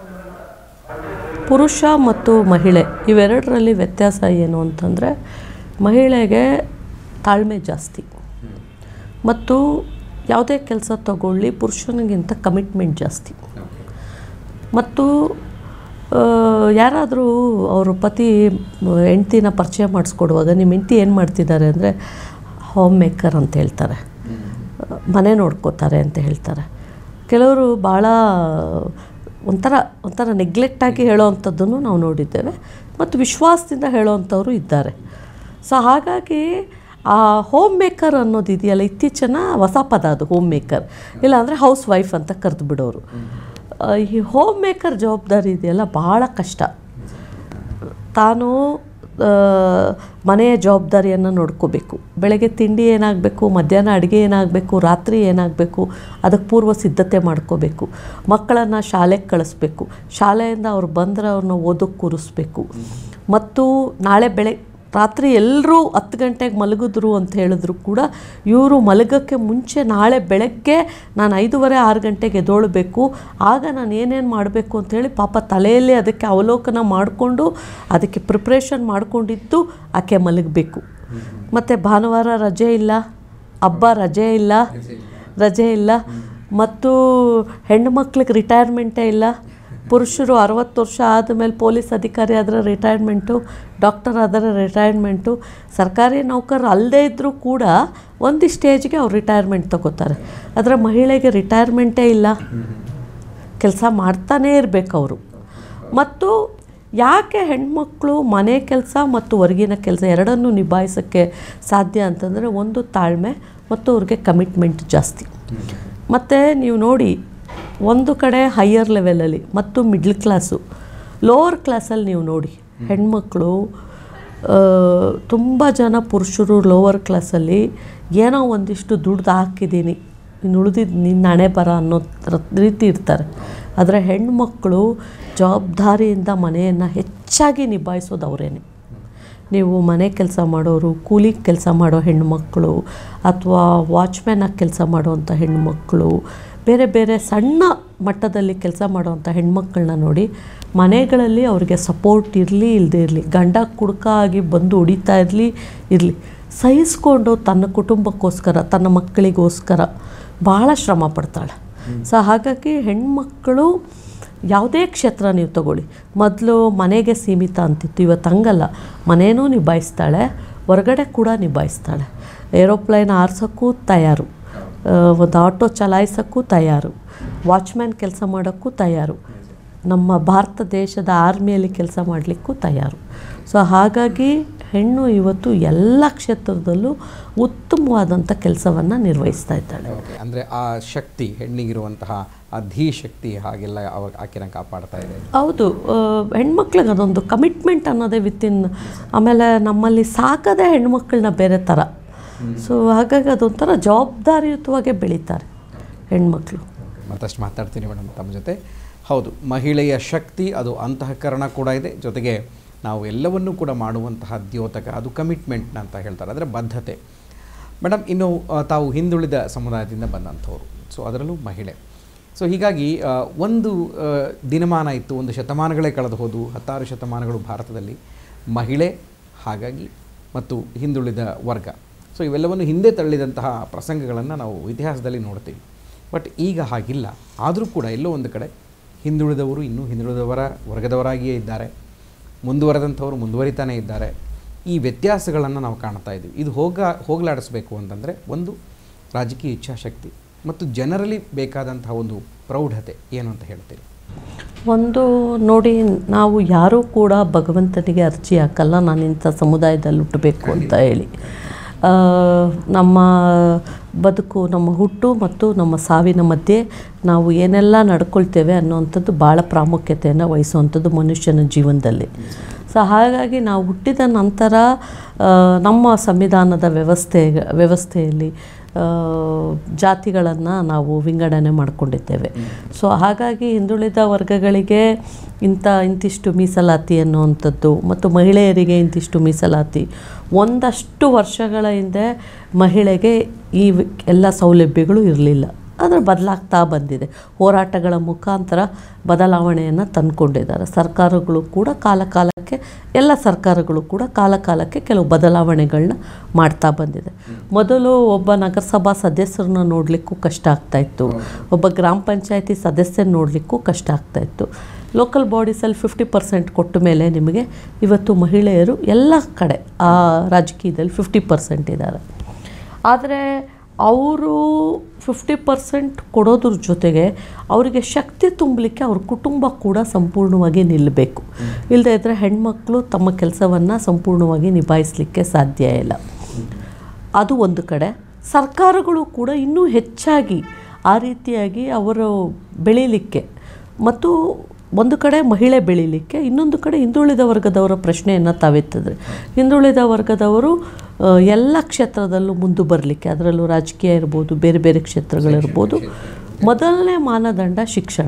ಪುರುಷ ಮತ್ತು ಮಹಿಳೆ ಇವೆರಡರಲ್ಲಿ ವ್ಯತ್ಯಾಸ ಏನು ಅಂತಂದರೆ, ಮಹಿಳೆಗೆ ತಾಳ್ಮೆ ಜಾಸ್ತಿ ಮತ್ತು ಯಾವುದೇ ಕೆಲಸ ತಗೊಳ್ಳಿ ಪುರುಷನಿಗಿಂತ ಕಮಿಟ್ಮೆಂಟ್ ಜಾಸ್ತಿ. ಮತ್ತು ಯಾರಾದರೂ ಅವ್ರ ಪತಿ ಹೆಂಡ್ತಿನ ಪರಿಚಯ ಮಾಡಿಸ್ಕೊಡುವಾಗ, ನಿಮ್ಮ ಹೆಂಡ್ತಿ ಏನು ಮಾಡ್ತಿದ್ದಾರೆ ಅಂದರೆ ಹೋಮ್ ಮೇಕರ್ ಅಂತ ಹೇಳ್ತಾರೆ, ಮನೆ ನೋಡ್ಕೋತಾರೆ ಅಂತ ಹೇಳ್ತಾರೆ. ಕೆಲವರು ಭಾಳ ಒಂಥರ ನೆಗ್ಲೆಕ್ಟಾಗಿ ಹೇಳೋವಂಥದ್ದನ್ನು ನಾವು ನೋಡಿದ್ದೇವೆ ಮತ್ತು ವಿಶ್ವಾಸದಿಂದ ಹೇಳೋವಂಥವ್ರು ಇದ್ದಾರೆ. ಸೊ ಹಾಗಾಗಿ ಆ ಹೋಮ್ ಮೇಕರ್ ಅನ್ನೋದು ಇದೆಯಲ್ಲ, ಇತ್ತೀಚಿನ ಹೊಸ ಪದ ಅದು, ಹೋಮ್ ಮೇಕರ್, ಇಲ್ಲಾಂದರೆ ಹೌಸ್ ವೈಫ್ ಅಂತ ಕರೆದು ಬಿಡೋರು. ಈ ಹೋಮ್ ಮೇಕರ್ ಜವಾಬ್ದಾರಿ ಇದೆಯಲ್ಲ ಭಾಳ ಕಷ್ಟ. ತಾನು ಮನೆಯ ಜವಾಬ್ದಾರಿಯನ್ನು ನೋಡ್ಕೋಬೇಕು. ಬೆಳಗ್ಗೆ ತಿಂಡಿ ಏನಾಗಬೇಕು, ಮಧ್ಯಾಹ್ನ ಅಡುಗೆ ಏನಾಗಬೇಕು, ರಾತ್ರಿ ಏನಾಗಬೇಕು, ಅದಕ್ಕೆ ಪೂರ್ವ ಸಿದ್ಧತೆ ಮಾಡ್ಕೋಬೇಕು. ಮಕ್ಕಳನ್ನು ಶಾಲೆಗೆ ಕಳಿಸ್ಬೇಕು, ಶಾಲೆಯಿಂದ ಅವ್ರು ಬಂದರೆ ಅವ್ರನ್ನ ಓದೋಕ್ಕೆ ಕೂರಿಸ್ಬೇಕು. ಮತ್ತು ನಾಳೆ ರಾತ್ರಿ ಎಲ್ಲರೂ 10 ಗಂಟೆಗೆ ಮಲಗಿದ್ರು ಅಂತ ಹೇಳಿದ್ರು ಕೂಡ ಇವರು ಮಲಗೋಕ್ಕೆ ಮುಂಚೆ ನಾಳೆ ಬೆಳಗ್ಗೆ ನಾನು 5:30 6 ಗಂಟೆಗೆ ಎದ್ದೇಳಬೇಕು. ಆಗ ನಾನು ಏನೇನು ಮಾಡಬೇಕು ಅಂಥೇಳಿ ಪಾಪ ತಲೆಯಲ್ಲಿ ಅದಕ್ಕೆ ಅವಲೋಕನ ಮಾಡಿಕೊಂಡು ಅದಕ್ಕೆ ಪ್ರಿಪ್ರೇಷನ್ ಮಾಡಿಕೊಂಡಿದ್ದು ಆಕೆ ಮಲಗಬೇಕು. ಮತ್ತು ಭಾನುವಾರ ರಜೆ ಇಲ್ಲ, ಹಬ್ಬ ರಜೆ ಇಲ್ಲ, ಮತ್ತು ಹೆಣ್ಣು ಮಕ್ಳಿಗೆ ರಿಟೈರ್ಮೆಂಟೇ ಇಲ್ಲ. ಪುರುಷರು 60 ವರ್ಷ ಆದಮೇಲೆ ಪೊಲೀಸ್ ಅಧಿಕಾರಿ ಆದರೆ ರಿಟೈರ್ಮೆಂಟು, ಡಾಕ್ಟರ್ ಆದರೆ ರಿಟೈರ್ಮೆಂಟು, ಸರ್ಕಾರಿ ನೌಕರರು ಅಲ್ಲದೇ ಇದ್ದರೂ ಕೂಡ ಒಂದು ಸ್ಟೇಜ್ಗೆ ಅವ್ರು ರಿಟೈರ್ಮೆಂಟ್ ತಗೋತಾರೆ. ಆದರೆ ಮಹಿಳೆಗೆ ರಿಟೈರ್ಮೆಂಟೇ ಇಲ್ಲ, ಕೆಲಸ ಮಾಡ್ತಾನೇ ಇರಬೇಕು ಅವರು. ಮತ್ತು ಯಾಕೆ ಹೆಣ್ಮಕ್ಳು ಮನೆ ಕೆಲಸ ಮತ್ತು ಹೊರಗಿನ ಕೆಲಸ ಎರಡನ್ನೂ ನಿಭಾಯಿಸೋಕ್ಕೆ ಸಾಧ್ಯ ಅಂತಂದರೆ ಒಂದು ತಾಳ್ಮೆ ಮತ್ತು ಅವ್ರಿಗೆ ಕಮಿಟ್ಮೆಂಟ್ ಜಾಸ್ತಿ. ಮತ್ತು ನೀವು ನೋಡಿ, ಒಂದು ಕಡೆ ಹೈಯರ್ ಲೆವೆಲಲ್ಲಿ ಮತ್ತು ಮಿಡ್ಲ್ ಕ್ಲಾಸು, ಲೋವರ್ ಕ್ಲಾಸಲ್ಲಿ ನೀವು ನೋಡಿ ಹೆಣ್ಮಕ್ಳು ತುಂಬ ಜನ ಪುರುಷರು ಲೋವರ್ ಕ್ಲಾಸಲ್ಲಿ ಏನೋ ಒಂದಿಷ್ಟು ದುಡ್ದು ಹಾಕಿದ್ದೀನಿ, ಇನ್ನು ಉಳಿದಿದ್ದು ನಿನ್ನ ಹಣೆ ಬರ ಅನ್ನೋ ರೀತಿ ಇರ್ತಾರೆ. ಆದರೆ ಹೆಣ್ಮಕ್ಳು ಜವಾಬ್ದಾರಿಯಿಂದ ಮನೆಯನ್ನು ಹೆಚ್ಚಾಗಿ ನಿಭಾಯಿಸೋದು ಅವರೇನೆ. ನೀವು ಮನೆ ಕೆಲಸ ಮಾಡೋರು, ಕೂಲಿ ಕೆಲಸ ಮಾಡೋ ಹೆಣ್ಮಕ್ಳು, ಅಥವಾ ವಾಚ್ಮ್ಯಾನಾಗಿ ಕೆಲಸ ಮಾಡೋವಂಥ ಹೆಣ್ಮಕ್ಳು, ಬೇರೆ ಬೇರೆ ಸಣ್ಣ ಮಟ್ಟದಲ್ಲಿ ಕೆಲಸ ಮಾಡೋವಂಥ ಹೆಣ್ಮಕ್ಳನ್ನ ನೋಡಿ, ಮನೆಗಳಲ್ಲಿ ಅವ್ರಿಗೆ ಸಪೋರ್ಟ್ ಇರಲಿ ಇಲ್ಲದೇ ಇರಲಿ, ಗಂಡ ಕುಡುಕ ಆಗಿ ಬಂದು ಹೊಡಿತಾ ಇರಲಿ ಸಹಿಸ್ಕೊಂಡು ತನ್ನ ಕುಟುಂಬಕ್ಕೋಸ್ಕರ, ತನ್ನ ಮಕ್ಕಳಿಗೋಸ್ಕರ ಭಾಳ ಶ್ರಮ ಪಡ್ತಾಳೆ. ಸೊ ಹಾಗಾಗಿ ಹೆಣ್ಮಕ್ಕಳು ಯಾವುದೇ ಕ್ಷೇತ್ರ ನೀವು ತಗೊಳ್ಳಿ, ಮೊದಲು ಮನೆಗೆ ಸೀಮಿತ ಅಂತಿತ್ತು, ಇವತ್ತು ಹಂಗಲ್ಲ. ಮನೇನೂ ನಿಭಾಯಿಸ್ತಾಳೆ, ಹೊರಗಡೆ ಕೂಡ ನಿಭಾಯಿಸ್ತಾಳೆ. ಏರೋಪ್ಲೇನ್ ಹಾರ್ಸೋಕ್ಕೂ ತಯಾರು, ಒಂದು ಆಟೋ ಚಲಾಯಿಸೋಕ್ಕೂ ತಯಾರು, ವಾಚ್ಮ್ಯಾನ್ ಕೆಲಸ ಮಾಡೋಕ್ಕೂ ತಯಾರು, ನಮ್ಮ ಭಾರತ ದೇಶದ ಆರ್ಮಿಯಲ್ಲಿ ಕೆಲಸ ಮಾಡಲಿಕ್ಕೂ ತಯಾರು. ಸೊ ಹಾಗಾಗಿ ಹೆಣ್ಣು ಇವತ್ತು ಎಲ್ಲ ಕ್ಷೇತ್ರದಲ್ಲೂ ಉತ್ತಮವಾದಂಥ ಕೆಲಸವನ್ನು ನಿರ್ವಹಿಸ್ತಾ ಇದ್ದಾಳೆ. ಅಂದರೆ ಆ ಶಕ್ತಿ, ಹೆಣ್ಣಿಗಿರುವಂತಹ ಆ ಧೀಶಕ್ತಿ ಹಾಗೆಲ್ಲ ಆಕೆನ ಕಾಪಾಡ್ತಾ ಇದೆ. ಹೌದು, ಹೆಣ್ಮಕ್ಳಿಗೆ ಅದೊಂದು ಕಮಿಟ್ಮೆಂಟ್ ಅನ್ನೋದೇ ವಿತಿನ್. ಆಮೇಲೆ ನಮ್ಮಲ್ಲಿ ಸಾಕದೆ ಹೆಣ್ಮಕ್ಳನ್ನ ಬೇರೆ ಥರ. ಸೊ ಹಾಗಾಗಿ ಅದೊಂಥರ ಜವಾಬ್ದಾರಿಯುತವಾಗಿ ಬೆಳೀತಾರೆ ಹೆಣ್ಮಕ್ಳು. ಮತ್ತಷ್ಟು ಮಾತಾಡ್ತೀನಿ ಮೇಡಮ್ ತಮ್ಮ ಜೊತೆ. ಹೌದು, ಮಹಿಳೆಯ ಶಕ್ತಿ ಅದು ಅಂತಃಕರಣ ಕೂಡ ಇದೆ, ಜೊತೆಗೆ ನಾವು ಎಲ್ಲವನ್ನೂ ಕೂಡ ಮಾಡುವಂತಹ ದ್ಯೋತಕ, ಅದು ಕಮಿಟ್ಮೆಂಟ್ ಅಂತ ಹೇಳ್ತಾರೆ, ಅಂದರೆ ಬದ್ಧತೆ. ಮೇಡಮ್, ಇನ್ನು ತಾವು ಹಿಂದುಳಿದ ಸಮುದಾಯದಿಂದ ಬಂದಂಥವ್ರು, ಸೊ ಅದರಲ್ಲೂ ಮಹಿಳೆ. ಸೊ ಹೀಗಾಗಿ ಒಂದು ದಿನಮಾನ ಇತ್ತು, ಒಂದು ಶತಮಾನಗಳೇ ಕಳೆದು ಹೋದವು, 16 ಶತಮಾನಗಳು ಭಾರತದಲ್ಲಿ ಮಹಿಳೆ ಹಾಗಾಗಿ ಮತ್ತು ಹಿಂದುಳಿದ ವರ್ಗ, ಸೊ ಇವೆಲ್ಲವನ್ನು ಹಿಂದೆ ತಳ್ಳಿದಂತಹ ಪ್ರಸಂಗಗಳನ್ನು ನಾವು ಇತಿಹಾಸದಲ್ಲಿ ನೋಡ್ತೀವಿ. ಬಟ್ ಈಗ ಹಾಗಿಲ್ಲ. ಆದರೂ ಕೂಡ ಎಲ್ಲೋ ಒಂದು ಕಡೆ ಹಿಂದುಳಿದವರು ಇನ್ನೂ ಹಿಂದುಳಿದವರ ವರ್ಗದವರಾಗಿಯೇ ಇದ್ದಾರೆ, ಮುಂದುವರೆದಂಥವರು ಮುಂದುವರಿತಾನೇ ಇದ್ದಾರೆ. ಈ ವ್ಯತ್ಯಾಸಗಳನ್ನು ನಾವು ಕಾಣ್ತಾ ಇದ್ದೀವಿ. ಇದು ಹೋಗಲಾಡಿಸ್ಬೇಕು ಅಂತಂದರೆ ಒಂದು ರಾಜಕೀಯ ಇಚ್ಛಾಶಕ್ತಿ ಮತ್ತು ಜನರಲ್ಲಿ ಬೇಕಾದಂತಹ ಒಂದು ಪ್ರೌಢತೆ ಏನು ಅಂತ ಹೇಳ್ತೀರಿ? ಒಂದು ನೋಡಿ, ನಾವು ಯಾರೂ ಕೂಡ ಭಗವಂತನಿಗೆ ಅರ್ಜಿ ಹಾಕಲ್ಲ ನಾನು ಇಂಥ ಸಮುದಾಯದಲ್ಲಿ ಹುಟ್ಟಬೇಕು ಅಂತ ಹೇಳಿ. ನಮ್ಮ ಬದುಕು, ನಮ್ಮ ಹುಟ್ಟು ಮತ್ತು ನಮ್ಮ ಸಾವಿನ ಮಧ್ಯೆ ನಾವು ಏನೆಲ್ಲ ನಡ್ಕೊಳ್ತೇವೆ ಅನ್ನೋವಂಥದ್ದು ಭಾಳ ಪ್ರಾಮುಖ್ಯತೆಯನ್ನು ವಹಿಸುವಂಥದ್ದು ಮನುಷ್ಯನ ಜೀವನದಲ್ಲಿ. ಸೊ ಹಾಗಾಗಿ ನಾವು ಹುಟ್ಟಿದ ನಂತರ ನಮ್ಮ ಸಂವಿಧಾನದ ವ್ಯವಸ್ಥೆಯಲ್ಲಿ ಜಾತಿಗಳನ್ನು ನಾವು ವಿಂಗಡಣೆ ಮಾಡಿಕೊಂಡಿದ್ದೇವೆ. ಸೊ ಹಾಗಾಗಿ ಹಿಂದುಳಿದ ವರ್ಗಗಳಿಗೆ ಇಂತಿಷ್ಟು ಮೀಸಲಾತಿ ಅನ್ನುವಂಥದ್ದು ಮತ್ತು ಮಹಿಳೆಯರಿಗೆ ಇಂತಿಷ್ಟು ಮೀಸಲಾತಿ, ಒಂದಷ್ಟು ವರ್ಷಗಳ ಹಿಂದೆ ಮಹಿಳೆಗೆ ಈ ಎಲ್ಲ ಸೌಲಭ್ಯಗಳು ಇರಲಿಲ್ಲ. ಆದರೆ ಬದಲಾಗ್ತಾ ಬಂದಿದೆ. ಹೋರಾಟಗಳ ಮುಖಾಂತರ ಬದಲಾವಣೆಯನ್ನು ತಂದುಕೊಂಡಿದ್ದಾರೆ ಸರ್ಕಾರಗಳು ಕೂಡ. ಎಲ್ಲ ಸರ್ಕಾರಗಳು ಕೂಡ ಕಾಲಕಾಲಕ್ಕೆ ಕೆಲವು ಬದಲಾವಣೆಗಳನ್ನ ಮಾಡ್ತಾ ಬಂದಿದೆ. ಮೊದಲು ಒಬ್ಬ ನಗರಸಭಾ ಸದಸ್ಯರನ್ನ ನೋಡಲಿಕ್ಕೂ ಕಷ್ಟ ಆಗ್ತಾಯಿತ್ತು, ಒಬ್ಬ ಗ್ರಾಮ ಪಂಚಾಯತಿ ಸದಸ್ಯನ ನೋಡಲಿಕ್ಕೂ ಕಷ್ಟ ಆಗ್ತಾಯಿತ್ತು. ಲೋಕಲ್ ಬಾಡೀಸಲ್ಲಿ 50% ಕೊಟ್ಟ ಮೇಲೆ ನಿಮಗೆ ಇವತ್ತು ಮಹಿಳೆಯರು ಎಲ್ಲ ಕಡೆ ಆ ರಾಜಕೀಯದಲ್ಲಿ 50% ಇದ್ದಾರೆ. ಆದರೆ ಅವರು 50% ಕೊಡೋದ್ರ ಜೊತೆಗೆ ಅವರಿಗೆ ಶಕ್ತಿ ತುಂಬಲಿಕ್ಕೆ ಅವ್ರ ಕುಟುಂಬ ಕೂಡ ಸಂಪೂರ್ಣವಾಗಿ ನಿಲ್ಲಬೇಕು. ಇಲ್ಲದೇ ಇದ್ದರೆ ಹೆಣ್ಮಕ್ಳು ತಮ್ಮ ಕೆಲಸವನ್ನು ಸಂಪೂರ್ಣವಾಗಿ ನಿಭಾಯಿಸಲಿಕ್ಕೆ ಸಾಧ್ಯ ಇಲ್ಲ. ಅದು ಒಂದು ಕಡೆ. ಸರ್ಕಾರಗಳು ಕೂಡ ಇನ್ನೂ ಹೆಚ್ಚಾಗಿ ಆ ರೀತಿಯಾಗಿ ಅವರು ಬೆಳೀಲಿಕ್ಕೆ, ಮತ್ತು ಒಂದು ಕಡೆ ಮಹಿಳೆ ಬೆಳೀಲಿಕ್ಕೆ, ಇನ್ನೊಂದು ಕಡೆ ಹಿಂದುಳಿದ ವರ್ಗದವರ ಪ್ರಶ್ನೆಯನ್ನು ತಾವೆತ್ತಿದ್ರೆ, ಹಿಂದುಳಿದ ವರ್ಗದವರು ಎಲ್ಲ ಕ್ಷೇತ್ರದಲ್ಲೂ ಮುಂದೆ ಬರಲಿಕ್ಕೆ, ಅದರಲ್ಲೂ ರಾಜಕೀಯ ಇರ್ಬೋದು, ಬೇರೆ ಬೇರೆ ಕ್ಷೇತ್ರಗಳಿರ್ಬೋದು, ಮೊದಲನೇ ಮಾನದಂಡ ಶಿಕ್ಷಣ.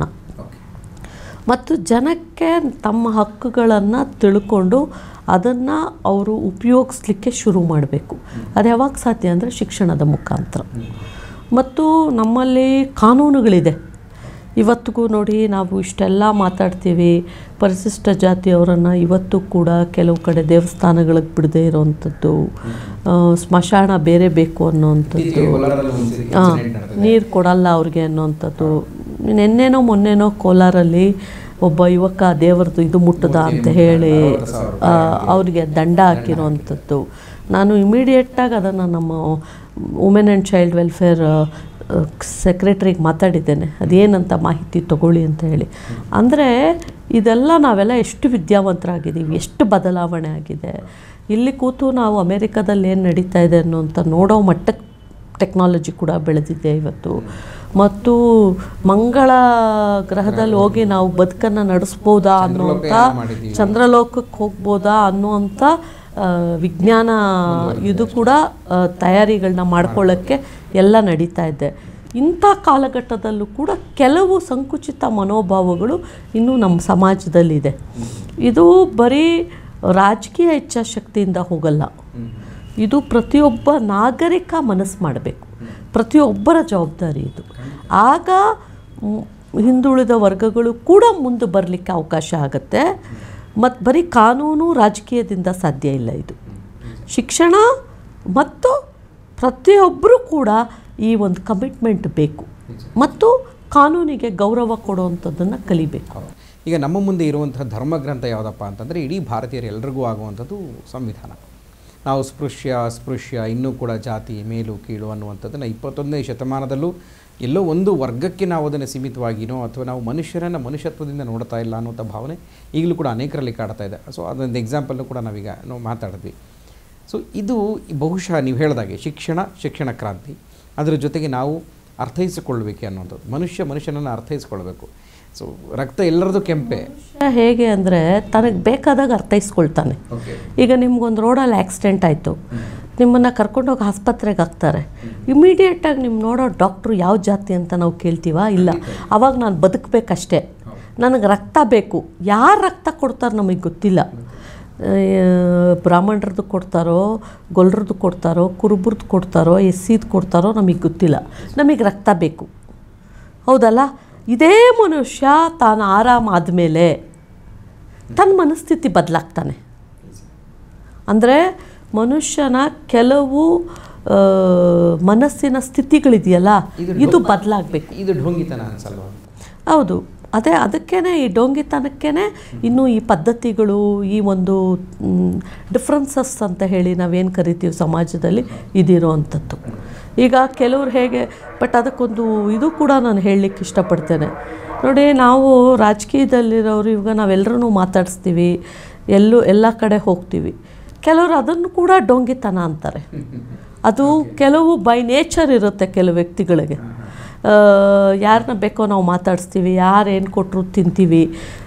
ಮತ್ತು ಜನಕ್ಕೆ ತಮ್ಮ ಹಕ್ಕುಗಳನ್ನು ತಿಳ್ಕೊಂಡು ಅದನ್ನು ಅವರು ಉಪಯೋಗಿಸ್ಲಿಕ್ಕೆ ಶುರು ಮಾಡಬೇಕು. ಅದು ಯಾವಾಗ ಸಾಧ್ಯ ಅಂದರೆ ಶಿಕ್ಷಣದ ಮುಖಾಂತರ. ಮತ್ತು ನಮ್ಮಲ್ಲಿ ಕಾನೂನುಗಳಿದೆ. ಇವತ್ತಿಗೂ ನೋಡಿ, ನಾವು ಇಷ್ಟೆಲ್ಲ ಮಾತಾಡ್ತೀವಿ, ಪರಿಶಿಷ್ಟ ಜಾತಿಯವರನ್ನು ಇವತ್ತು ಕೂಡ ಕೆಲವು ಕಡೆ ದೇವಸ್ಥಾನಗಳಿಗೆ ಬಿಡದೇ ಇರೋವಂಥದ್ದು, ಸ್ಮಶಾನ ಬೇರೆ ಬೇಕು ಅನ್ನೋವಂಥದ್ದು, ನೀರು ಕೊಡಲ್ಲ ಅವ್ರಿಗೆ ಅನ್ನೋವಂಥದ್ದು. ಮೊನ್ನೆನೋ ಕೋಲಾರಲ್ಲಿ ಒಬ್ಬ ಯುವಕ ದೇವರದು ಇದು ಮುಟ್ಟದ ಅಂತ ಹೇಳಿ ಅವರಿಗೆ ದಂಡ ಹಾಕಿರೋವಂಥದ್ದು. ನಾನು ಇಮಿಡಿಯೇಟಾಗಿ ಅದನ್ನು ನಮ್ಮ ವುಮೆನ್ ಆ್ಯಂಡ್ ಚೈಲ್ಡ್ ವೆಲ್ಫೇರ್ ಸೆಕ್ರೆಟ್ರಿಗೆ ಮಾತಾಡಿದ್ದೇನೆ, ಅದೇನಂತ ಮಾಹಿತಿ ತಗೊಳ್ಳಿ ಅಂತ ಹೇಳಿ. ಅಂದರೆ ಇದೆಲ್ಲ ನಾವೆಲ್ಲ ಎಷ್ಟು ವಿದ್ಯಾವಂತರಾಗಿದ್ದೀವಿ, ಎಷ್ಟು ಬದಲಾವಣೆ ಆಗಿದೆ. ಇಲ್ಲಿ ಕೂತು ನಾವು ಅಮೇರಿಕಾದಲ್ಲಿ ಏನು ನಡೀತಾ ಇದೆ ಅನ್ನೋಂಥ ನೋಡೋ ಮಟ್ಟಕ್ಕೆ ಟೆಕ್ನಾಲಜಿ ಕೂಡ ಬೆಳೆದಿದೆ ಇವತ್ತು. ಮತ್ತು ಮಂಗಳ ಗ್ರಹದಲ್ಲಿ ಹೋಗಿ ನಾವು ಬದುಕನ್ನು ನಡೆಸ್ಬೋದಾ ಅನ್ನುವಂಥ, ಚಂದ್ರಲೋಕಕ್ಕೆ ಹೋಗ್ಬೋದಾ ಅನ್ನುವಂಥ ವಿಜ್ಞಾನ ಇದು ಕೂಡ ತಯಾರಿಗಳನ್ನ ಮಾಡ್ಕೊಳ್ಳೋಕ್ಕೆ ಎಲ್ಲ ನಡೀತಾ ಇದೆ. ಇಂಥ ಕಾಲಘಟ್ಟದಲ್ಲೂ ಕೂಡ ಕೆಲವು ಸಂಕುಚಿತ ಮನೋಭಾವಗಳು ಇನ್ನೂ ನಮ್ಮ ಸಮಾಜದಲ್ಲಿದೆ. ಇದು ಬರೀ ರಾಜಕೀಯ ಇಚ್ಛಾಶಕ್ತಿಯಿಂದ ಹೋಗಲ್ಲ, ಇದು ಪ್ರತಿಯೊಬ್ಬ ನಾಗರಿಕ ಮನಸ್ಸು ಮಾಡಬೇಕು, ಪ್ರತಿಯೊಬ್ಬರ ಜವಾಬ್ದಾರಿ ಇದು. ಆಗ ಹಿಂದುಳಿದ ವರ್ಗಗಳು ಕೂಡ ಮುಂದೆ ಬರಲಿಕ್ಕೆ ಅವಕಾಶ ಆಗುತ್ತೆ. ಮತ್ತು ಬರೀ ಕಾನೂನು ರಾಜಕೀಯದಿಂದ ಸಾಧ್ಯ ಇಲ್ಲ. ಇದು ಶಿಕ್ಷಣ ಮತ್ತು ಪ್ರತಿಯೊಬ್ಬರೂ ಕೂಡ ಈ ಒಂದು ಕಮಿಟ್ಮೆಂಟ್ ಬೇಕು ಮತ್ತು ಕಾನೂನಿಗೆ ಗೌರವ ಕೊಡುವಂಥದ್ದನ್ನು ಕಲಿಬೇಕು. ಈಗ ನಮ್ಮ ಮುಂದೆ ಇರುವಂತಹ ಧರ್ಮಗ್ರಂಥ ಯಾವುದಪ್ಪ ಅಂತಂದರೆ ಇಡೀ ಭಾರತೀಯರು ಎಲ್ರಿಗೂ ಆಗುವಂಥದ್ದು ಸಂವಿಧಾನ. ನಾವು ಅಸ್ಪೃಶ್ಯ ಇನ್ನೂ ಕೂಡ ಜಾತಿ ಮೇಲು ಕೀಳು ಅನ್ನುವಂಥದ್ದನ್ನು 21ನೇ ಶತಮಾನದಲ್ಲೂ ಎಲ್ಲೋ ಒಂದು ವರ್ಗಕ್ಕೆ ನಾವು ಅದನ್ನು ಸೀಮಿತವಾಗಿನೋ ಅಥವಾ ನಾವು ಮನುಷ್ಯರನ್ನು ಮನುಷ್ಯತ್ವದಿಂದ ನೋಡ್ತಾ ಇಲ್ಲ ಅನ್ನುವಂಥ ಭಾವನೆ ಈಗಲೂ ಕೂಡ ಅನೇಕರಲ್ಲಿ ಕಾಡ್ತಾ ಇದೆ. ಸೊ ಅದೊಂದು ಎಕ್ಸಾಂಪಲ್ನು ಕೂಡ ನಾವು ಮಾತಾಡಿದ್ವಿ. ಸೊ ಇದು ಬಹುಶಃ ನೀವು ಹೇಳಿದಾಗೆ ಶಿಕ್ಷಣ ಕ್ರಾಂತಿ, ಅದರ ಜೊತೆಗೆ ನಾವು ಅರ್ಥೈಸಿಕೊಳ್ಳಬೇಕು ಅನ್ನೋಂಥದ್ದು. ಮನುಷ್ಯನನ್ನು ಅರ್ಥೈಸ್ಕೊಳ್ಬೇಕು. ಸೊ ರಕ್ತ ಎಲ್ಲರದು ಕೆಂಪೆ ಹೇಗೆ ಅಂದರೆ ತನಗೆ ಬೇಕಾದಾಗ ಅರ್ಥೈಸ್ಕೊಳ್ತಾನೆ. ಈಗ ನಿಮ್ಗೊಂದು ರೋಡಲ್ಲಿ ಆಕ್ಸಿಡೆಂಟ್ ಆಯಿತು, ನಿಮ್ಮನ್ನು ಕರ್ಕೊಂಡೋಗಿ ಆಸ್ಪತ್ರೆಗೆ ಹಾಕ್ತಾರೆ. ಇಮಿಡಿಯೇಟಾಗಿ ನಿಮ್ಮ ನೋಡೋ ಡಾಕ್ಟ್ರು ಯಾವ ಜಾತಿ ಅಂತ ನಾವು ಕೇಳ್ತೀವ? ಇಲ್ಲ. ಆವಾಗ ನಾನು ಬದುಕಬೇಕಷ್ಟೇ, ನನಗೆ ರಕ್ತ ಬೇಕು. ಯಾರು ರಕ್ತ ಕೊಡ್ತಾರೆ ನಮಗೆ ಗೊತ್ತಿಲ್ಲ. ಬ್ರಾಹ್ಮಣರದ್ದು ಕೊಡ್ತಾರೋ, ಗೊಲ್ಲರದ್ದು ಕೊಡ್ತಾರೋ, ಕುರುಬ್ರದ್ದು ಕೊಡ್ತಾರೋ, ಎಸ್ಸಿದು ಕೊಡ್ತಾರೋ ನಮಗೆ ಗೊತ್ತಿಲ್ಲ. ನಮಗೆ ರಕ್ತ ಬೇಕು, ಹೌದಲ್ಲ? ಇದೇ ಮನುಷ್ಯ ತಾನು ಆರಾಮಾದಮೇಲೆ ತನ್ನ ಮನಸ್ಥಿತಿ ಬದಲಾಗ್ತಾನೆ. ಅಂದರೆ ಮನುಷ್ಯನ ಕೆಲವು ಮನಸ್ಸಿನ ಸ್ಥಿತಿಗಳಿದೆಯಲ್ಲ, ಇದು ಬದಲಾಗಬೇಕು. ಇದು ಢೋಂಗಿತನ ಅನ್ಸಲ್ವಾ? ಹೌದು, ಅದಕ್ಕೇ ಈ ಡೋಂಗಿತನಕ್ಕೇ ಇನ್ನೂ ಈ ಪದ್ಧತಿಗಳು, ಈ ಒಂದು ಡಿಫ್ರೆನ್ಸಸ್ ಅಂತ ಹೇಳಿ ನಾವೇನು ಕರಿತೀವಿ ಸಮಾಜದಲ್ಲಿ ಇದಿರೋ ಅಂಥದ್ದು. ಈಗ ಕೆಲವ್ರು ಹೇಗೆ, ಬಟ್ ಅದಕ್ಕೊಂದು ಇದು ಕೂಡ ನಾನು ಹೇಳಲಿಕ್ಕೆ ಇಷ್ಟಪಡ್ತೇನೆ ನೋಡಿ. ನಾವು ರಾಜಕೀಯದಲ್ಲಿರೋರು ಇವಾಗ ನಾವೆಲ್ಲರೂ ಮಾತಾಡಿಸ್ತೀವಿ, ಎಲ್ಲ ಕಡೆ ಹೋಗ್ತೀವಿ. ಕೆಲವರು ಅದನ್ನು ಕೂಡ ಡೋಂಗಿತನ ಅಂತಾರೆ. ಅದು ಕೆಲವು ಬೈ ನೇಚರ್ ಇರುತ್ತೆ ಕೆಲವು ವ್ಯಕ್ತಿಗಳಿಗೆ. ಯಾರನ್ನ ಬೇಕೋ ನಾವು ಮಾತಾಡಿಸ್ತೀವಿ, ಯಾರೇನು ಕೊಟ್ಟರು ತಿಂತೀವಿ.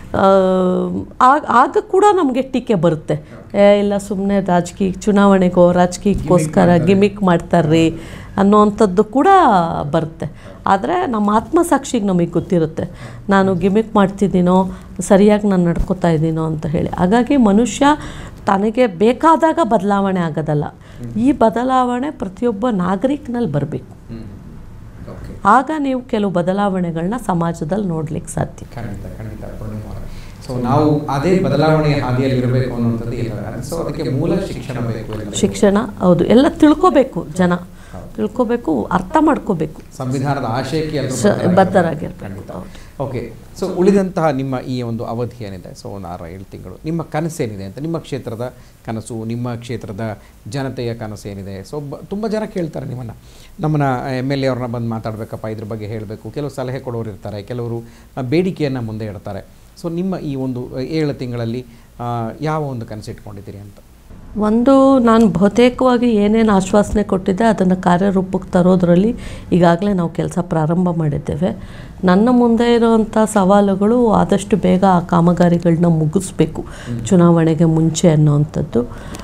ಆಗ ಕೂಡ ನಮಗೆ ಟೀಕೆ ಬರುತ್ತೆ. ಇಲ್ಲ ಸುಮ್ಮನೆ ಚುನಾವಣೆಗೋ ರಾಜಕೀಯಕ್ಕೋಸ್ಕರ ಗಿಮಿಕ್ ಮಾಡ್ತಾರ್ರಿ ಅನ್ನೋವಂಥದ್ದು ಕೂಡ ಬರುತ್ತೆ. ಆದರೆ ನಮ್ಮ ಆತ್ಮಸಾಕ್ಷಿಗೆ ನಮಗೆ ಗೊತ್ತಿರುತ್ತೆ ನಾನು ಗಿಮಿಕ್ ಮಾಡ್ತಿದ್ದೀನೋ, ಸರಿಯಾಗಿ ನಾನು ನಡ್ಕೋತಾ ಇದ್ದೀನೋ ಅಂತ ಹೇಳಿ. ಹಾಗಾಗಿ ಮನುಷ್ಯ ತನಗೆ ಬೇಕಾದಾಗ ಬದಲಾವಣೆ ಆಗೋದಲ್ಲ, ಈ ಬದಲಾವಣೆ ಪ್ರತಿಯೊಬ್ಬ ನಾಗರಿಕನಲ್ಲಿ ಬರಬೇಕು. ಆಗ ನೀವು ಕೆಲವು ಬದಲಾವಣೆಗಳನ್ನ ಸಮಾಜದಲ್ಲಿ ನೋಡ್ಲಿಕ್ಕೆ ಸಾಧ್ಯ. ಖಂಡಿತ. ಸೊ ನಾವು ಅದೇ ಬದಲಾವಣೆಯ ಹಾದಿಯಲ್ಲಿ ಇರಬೇಕು ಅನ್ನೋಂಥದ್ದು. ಸೊ ಅದಕ್ಕೆ ಮೂಲ ಶಿಕ್ಷಣ ಬೇಕು. ಶಿಕ್ಷಣ, ಹೌದು, ಎಲ್ಲ ತಿಳ್ಕೋಬೇಕು, ಜನ ತಿಳ್ಕೋಬೇಕು, ಅರ್ಥ ಮಾಡ್ಕೋಬೇಕು, ಸಂವಿಧಾನದ ಆಶಯಕ್ಕೆ ಬದ್ಧರಾಗಿರ್ಬೇಕು. ಓಕೆ. ಸೊ ಉಳಿದಂತಹ ನಿಮ್ಮ ಈ ಒಂದು ಅವಧಿ ಏನಿದೆ, ಸೊ 7 ತಿಂಗಳು, ನಿಮ್ಮ ಕನಸೇನಿದೆ ಅಂತ, ನಿಮ್ಮ ಕ್ಷೇತ್ರದ ಕನಸು, ನಿಮ್ಮ ಕ್ಷೇತ್ರದ ಜನತೆಯ ಕನಸೇನಿದೆ? ಸೊ ತುಂಬ ಜನ ಕೇಳ್ತಾರೆ ನಮ್ಮನ್ನು MLA ಅವ್ರನ್ನ ಬಂದು ಮಾತಾಡಬೇಕಪ್ಪ, ಇದ್ರ ಬಗ್ಗೆ ಹೇಳಬೇಕು. ಕೆಲವು ಸಲಹೆ ಕೊಡೋರು ಇರ್ತಾರೆ, ಕೆಲವರು ಬೇಡಿಕೆಯನ್ನು ಮುಂದೆ ಇಡ್ತಾರೆ. ಸೊ ನಿಮ್ಮ ಈ ಒಂದು 7 ತಿಂಗಳಲ್ಲಿ ಯಾವ ಒಂದು ಕನಸು ಇಟ್ಕೊಂಡಿದ್ದೀರಿ ಅಂತ? ಒಂದು, ನಾನು ಬಹುತೇಕವಾಗಿ ಏನೇನು ಆಶ್ವಾಸನೆ ಕೊಟ್ಟಿದ್ದೆ ಅದನ್ನು ಕಾರ್ಯರೂಪಕ್ಕೆ ತರೋದರಲ್ಲಿ ಈಗಾಗಲೇ ನಾವು ಕೆಲಸ ಪ್ರಾರಂಭ ಮಾಡಿದ್ದೇವೆ. ನನ್ನ ಮುಂದೆ ಇರೋವಂಥ ಸವಾಲುಗಳು ಆದಷ್ಟು ಬೇಗ ಆ ಕಾಮಗಾರಿಗಳನ್ನ ಮುಗಿಸ್ಬೇಕು ಚುನಾವಣೆಗೆ ಮುಂಚೆ ಅನ್ನೋವಂಥದ್ದು.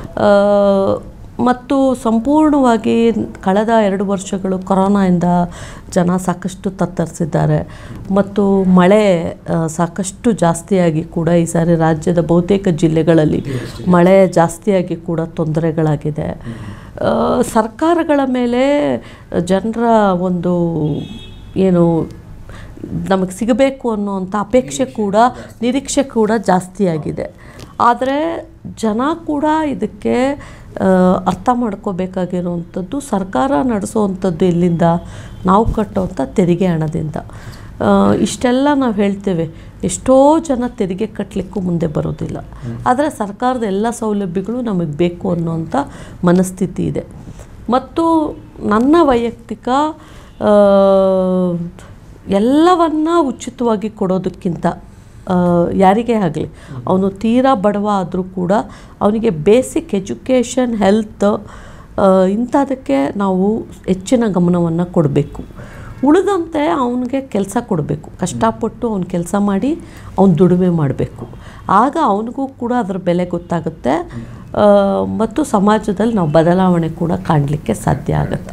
ಮತ್ತು ಸಂಪೂರ್ಣವಾಗಿ ಕಳೆದ 2 ವರ್ಷಗಳು ಕೊರೋನಾಯಿಂದ ಜನ ಸಾಕಷ್ಟು ತತ್ತರಿಸಿದ್ದಾರೆ. ಮತ್ತು ಮಳೆ ಸಾಕಷ್ಟು ಜಾಸ್ತಿಯಾಗಿ ಕೂಡ ಈ ಸಾರಿ ರಾಜ್ಯದ ಬಹುತೇಕ ಜಿಲ್ಲೆಗಳಲ್ಲಿ ಮಳೆ ಜಾಸ್ತಿಯಾಗಿ ಕೂಡ ತೊಂದರೆಗಳಾಗಿದೆ. ಸರ್ಕಾರಗಳ ಮೇಲೆ ಜನರ ಒಂದು ಏನು ನಮಗೆ ಸಿಗಬೇಕು ಅನ್ನೋವಂಥ ಅಪೇಕ್ಷೆ ಕೂಡ, ನಿರೀಕ್ಷೆ ಕೂಡ ಜಾಸ್ತಿಯಾಗಿದೆ. ಆದರೆ ಜನ ಕೂಡ ಇದಕ್ಕೆ ಅರ್ಥ ಮಾಡ್ಕೋಬೇಕಾಗಿರುವಂಥದ್ದು, ಸರ್ಕಾರ ನಡೆಸೋವಂಥದ್ದು ಎಲ್ಲಿಂದ? ನಾವು ಕಟ್ಟೋವಂಥ ತೆರಿಗೆ ಹಣದಿಂದ. ಇಷ್ಟೆಲ್ಲ ನಾವು ಹೇಳ್ತೇವೆ, ಎಷ್ಟೋ ಜನ ತೆರಿಗೆ ಕಟ್ಟಲಿಕ್ಕೂ ಮುಂದೆ ಬರೋದಿಲ್ಲ. ಆದರೆ ಸರ್ಕಾರದ ಎಲ್ಲ ಸೌಲಭ್ಯಗಳು ನಮಗೆ ಬೇಕು ಅನ್ನೋಂಥ ಮನಸ್ಥಿತಿ ಇದೆ. ಮತ್ತು ನನ್ನ ವೈಯಕ್ತಿಕ ಎಲ್ಲವನ್ನ ಉಚಿತವಾಗಿ ಕೊಡೋದಕ್ಕಿಂತ ಯಾರಿಗೇ ಆಗಲಿ, ಅವನು ತೀರಾ ಬಡವ ಆದರೂ ಕೂಡ ಅವನಿಗೆ ಬೇಸಿಕ್ ಎಜುಕೇಷನ್, ಹೆಲ್ತ್ ಇಂಥದಕ್ಕೆ ನಾವು ಹೆಚ್ಚಿನ ಗಮನವನ್ನು ಕೊಡಬೇಕು. ಉಳಿದಂತೆ ಅವನಿಗೆ ಕೆಲಸ ಕೊಡಬೇಕು, ಕಷ್ಟಪಟ್ಟು ಅವ್ನು ಕೆಲಸ ಮಾಡಿ ಅವ್ನು ದುಡಿಮೆ ಮಾಡಬೇಕು. ಆಗ ಅವನಿಗೂ ಕೂಡ ಅದರ ಬೆಲೆ ಗೊತ್ತಾಗುತ್ತೆ ಮತ್ತು ಸಮಾಜದಲ್ಲಿ ನಾವು ಬದಲಾವಣೆ ಕೂಡ ಕಾಣಲಿಕ್ಕೆ ಸಾಧ್ಯ ಆಗುತ್ತೆ,